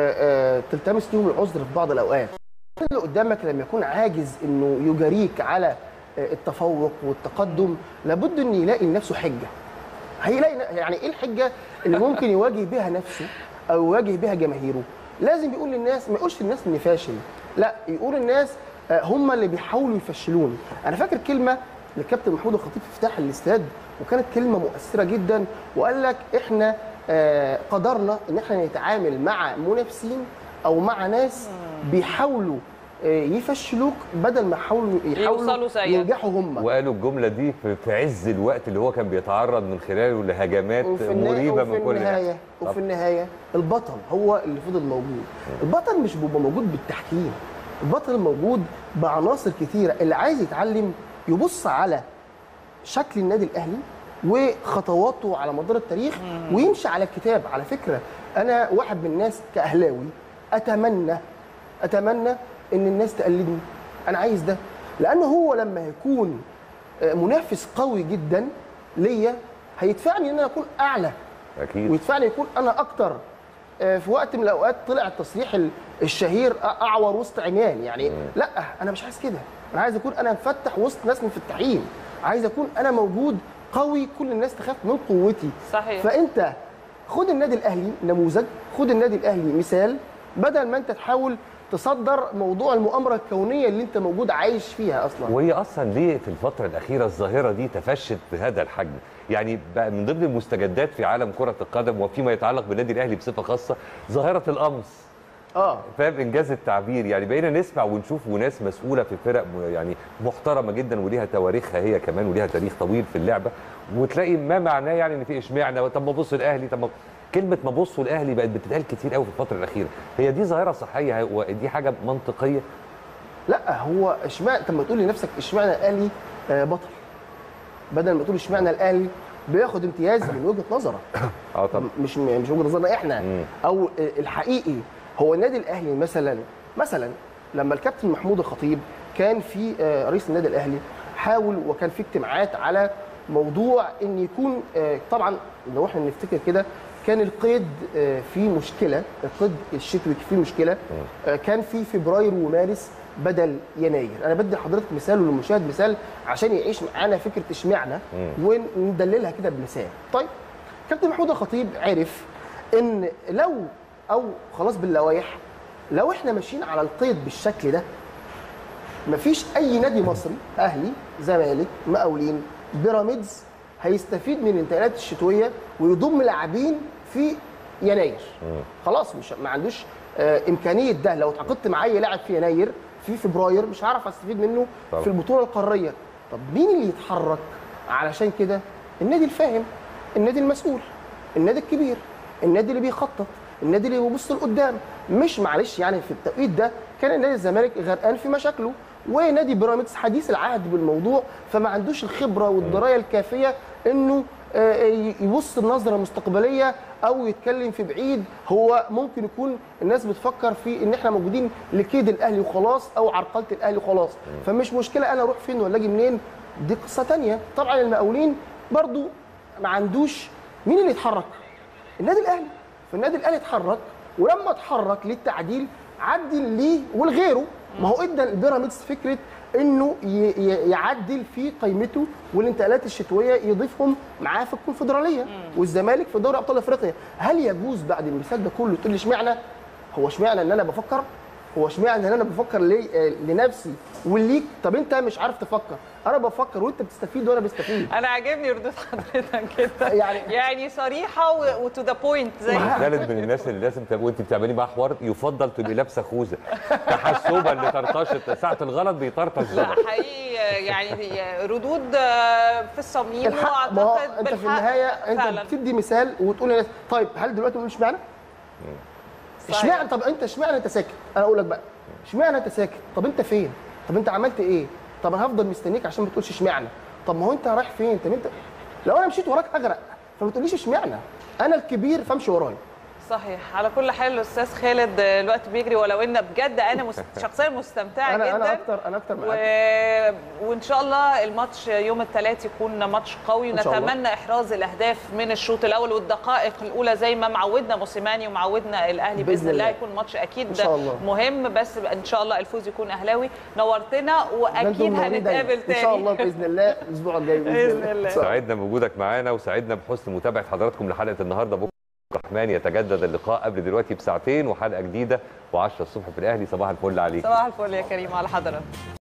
تلتمس لهم العذر في بعض الاوقات. اللي قدامك لما يكون عاجز انه يجاريك على التفوق والتقدم لابد ان يلاقي لنفسه حجه. هيلاقي يعني ايه الحجه اللي ممكن يواجه بها نفسه او يواجه بها جماهيره؟ لازم يقول للناس، ما يقولش للناس اني فاشل، لا يقول للناس هم اللي بيحاولوا يفشلوني. انا فاكر كلمه للكابتن محمود الخطيب في افتتاح الاستاد وكانت كلمه مؤثره جدا، وقال لك احنا قدرنا ان احنا نتعامل مع منافسين او مع ناس بيحاولوا يفشلوك بدل ما يحاولوا ينجحوا هم. وقالوا الجمله دي في عز الوقت اللي هو كان بيتعرض من خلاله لهجمات مريبه من كل ناحيه. وفي النهايه البطل هو اللي فضل موجود. البطل مش بيبقى موجود بالتحكيم، البطل موجود بعناصر كثيره. اللي عايز يتعلم يبص على شكل النادي الاهلي وخطواته على مدار التاريخ ويمشي على الكتاب. على فكره انا واحد من الناس كاهلاوي اتمنى ان الناس تقلدني. انا عايز ده، لانه هو لما يكون منافس قوي جدا ليا هيدفعني ان انا اكون اعلى اكيد، ويدفعني يكون انا اكتر. في وقت من الاوقات طلع التصريح الشهير اعور وسط عميان. يعني لا انا مش عايز كده، انا عايز اكون انا مفتح وسط ناس مفتحين، عايز اكون انا موجود قوي كل الناس تخاف من قوتي. صحيح. فانت خد النادي الاهلي نموذج، خد النادي الاهلي مثال، بدل ما انت تحاول تصدر موضوع المؤامره الكونيه اللي انت موجود عايش فيها اصلا. وهي اصلا ليه في الفتره الاخيره الظاهره دي تفشت بهذا الحجم؟ يعني بقى من ضمن المستجدات في عالم كره القدم وفيما يتعلق بالنادي الاهلي بصفه خاصه ظاهره القمص. فاهم انجاز التعبير؟ يعني بقينا نسمع ونشوف وناس مسؤوله في فرق يعني محترمه جدا وليها تواريخها هي كمان وليها تاريخ طويل في اللعبه، وتلاقي ما معناه يعني ان في اشمعنى طب ما بصوا الاهلي، طب كلمه ما بصوا الاهلي بقت بتتقال كتير قوي في الفتره الاخيره. هي دي ظاهره صحيه ودي حاجه منطقيه؟ لا هو اشمعنى، طب ما تقول لنفسك اشمعنى الاهلي بطل بدل ما تقول اشمعنى الاهلي بياخد امتياز من وجهه نظرك. طب مش وجهه نظرنا احنا او الحقيقي. هو النادي الاهلي مثلا لما الكابتن محمود الخطيب كان في رئيس النادي الاهلي حاول وكان في اجتماعات على موضوع ان يكون طبعا لو احنا نفتكر كده كان القيد فيه مشكله، القيد الشتوي فيه مشكله، كان في فبراير ومارس بدل يناير. انا بدي لحضرتك مثال وللمشاهد مثال عشان يعيش معانا فكره اشمعنى وندللها كده بمثال. طيب كابتن محمود الخطيب عرف ان لو او خلاص باللوائح لو احنا ماشيين على القيد بالشكل ده مفيش اي نادي مصري، اهلي، زمالك، مقاولين، بيراميدز، هيستفيد من الانتقالات الشتويه ويضم لاعبين في يناير. خلاص مش ما عندوش امكانيه ده. لو اتعاقدت مع اي لاعب في يناير في فبراير مش هعرف استفيد منه طبعا في البطوله القاريه. طب مين اللي يتحرك علشان كده؟ النادي الفاهم، النادي المسؤول، النادي الكبير، النادي اللي بيخطط، النادي اللي بيبص لقدام. مش معلش يعني في التوقيت ده كان النادي الزمالك غرقان في مشاكله ونادي بيراميدز حديث العهد بالموضوع، فما عندوش الخبره والدرايه الكافيه انه يبص النظره المستقبليه او يتكلم في بعيد. هو ممكن يكون الناس بتفكر في ان احنا موجودين لكيد الاهلي وخلاص او عرقله الاهلي وخلاص، فمش مشكله انا اروح فين ولا اجي منين، دي قصه ثانيه. طبعا المقاولين برضو ما عندوش مين اللي يتحرك؟ النادي الاهلي. فالنادي الاهلي اتحرك، ولما اتحرك للتعديل عدل ليه ولغيره. ما هو ادى البيراميدز فكره انه يعدل في قيمته، والانتقالات الشتويه يضيفهم معاه في الكونفدراليه، والزمالك في دوري ابطال افريقيا. هل يجوز بعد المثال ده كله تقول لي اشمعنى؟ هو اشمعنى ان انا بفكر؟ هو اشمعنى ان انا بفكر لنفسي وليك؟ طب انت مش عارف تفكر، انا بفكر وانت بتستفيد وانا بستفيد. انا عاجبني ردود حضرتك جدا، يعني صريحه وتو ذا بوينت. زي خالد من الناس اللي لازم وانت بتعملي معاه حوار يفضل تبقي لابسه خوذه تحسبا لطرطشه ساعه الغلط بيطرطش. لا حقيقي يعني ردود في الصميم، واعتقد انت في النهايه انت بتدي مثال وتقول للناس طيب هل دلوقتي مش معنى؟ اشمعنى؟ طب انت اشمعنى انت ساكت؟ انا اقول لك بقى اشمعنى انت ساكت؟ طب انت فين؟ طب انت عملت ايه؟ طب انا هفضل مستنيك عشان ما تقولش اشمعنى. طب ما هو انت رايح فين؟ طب انت لو انا مشيت وراك اغرق، فما تقوليش اشمعنى. انا الكبير فامشي ورايا. صحيح. على كل حال الاستاذ خالد الوقت بيجري، ولو ان بجد انا شخصيا مستمتعه جدا. انا اكتر معاك. وان شاء الله الماتش يوم الثلاث يكون ماتش قوي، ونتمنى احراز الاهداف من الشوط الاول والدقائق الاولى زي ما معودنا موسيماني ومعودنا الاهلي. باذن الله يكون ماتش اكيد مهم، بس ان شاء الله الفوز يكون اهلاوي. نورتنا، واكيد هنتقابل تاني ان شاء الله باذن الله الاسبوع الجاي باذن الله. سعدنا بوجودك معانا، وسعدنا بحسن متابعه حضراتكم لحلقه النهارده. بكره الرحمن يتجدد اللقاء قبل دلوقتي بساعتين، وحلقه جديده و10 الصبح في الاهلي. صباح الفل عليك. صباح الفل يا كريم على حضرتك.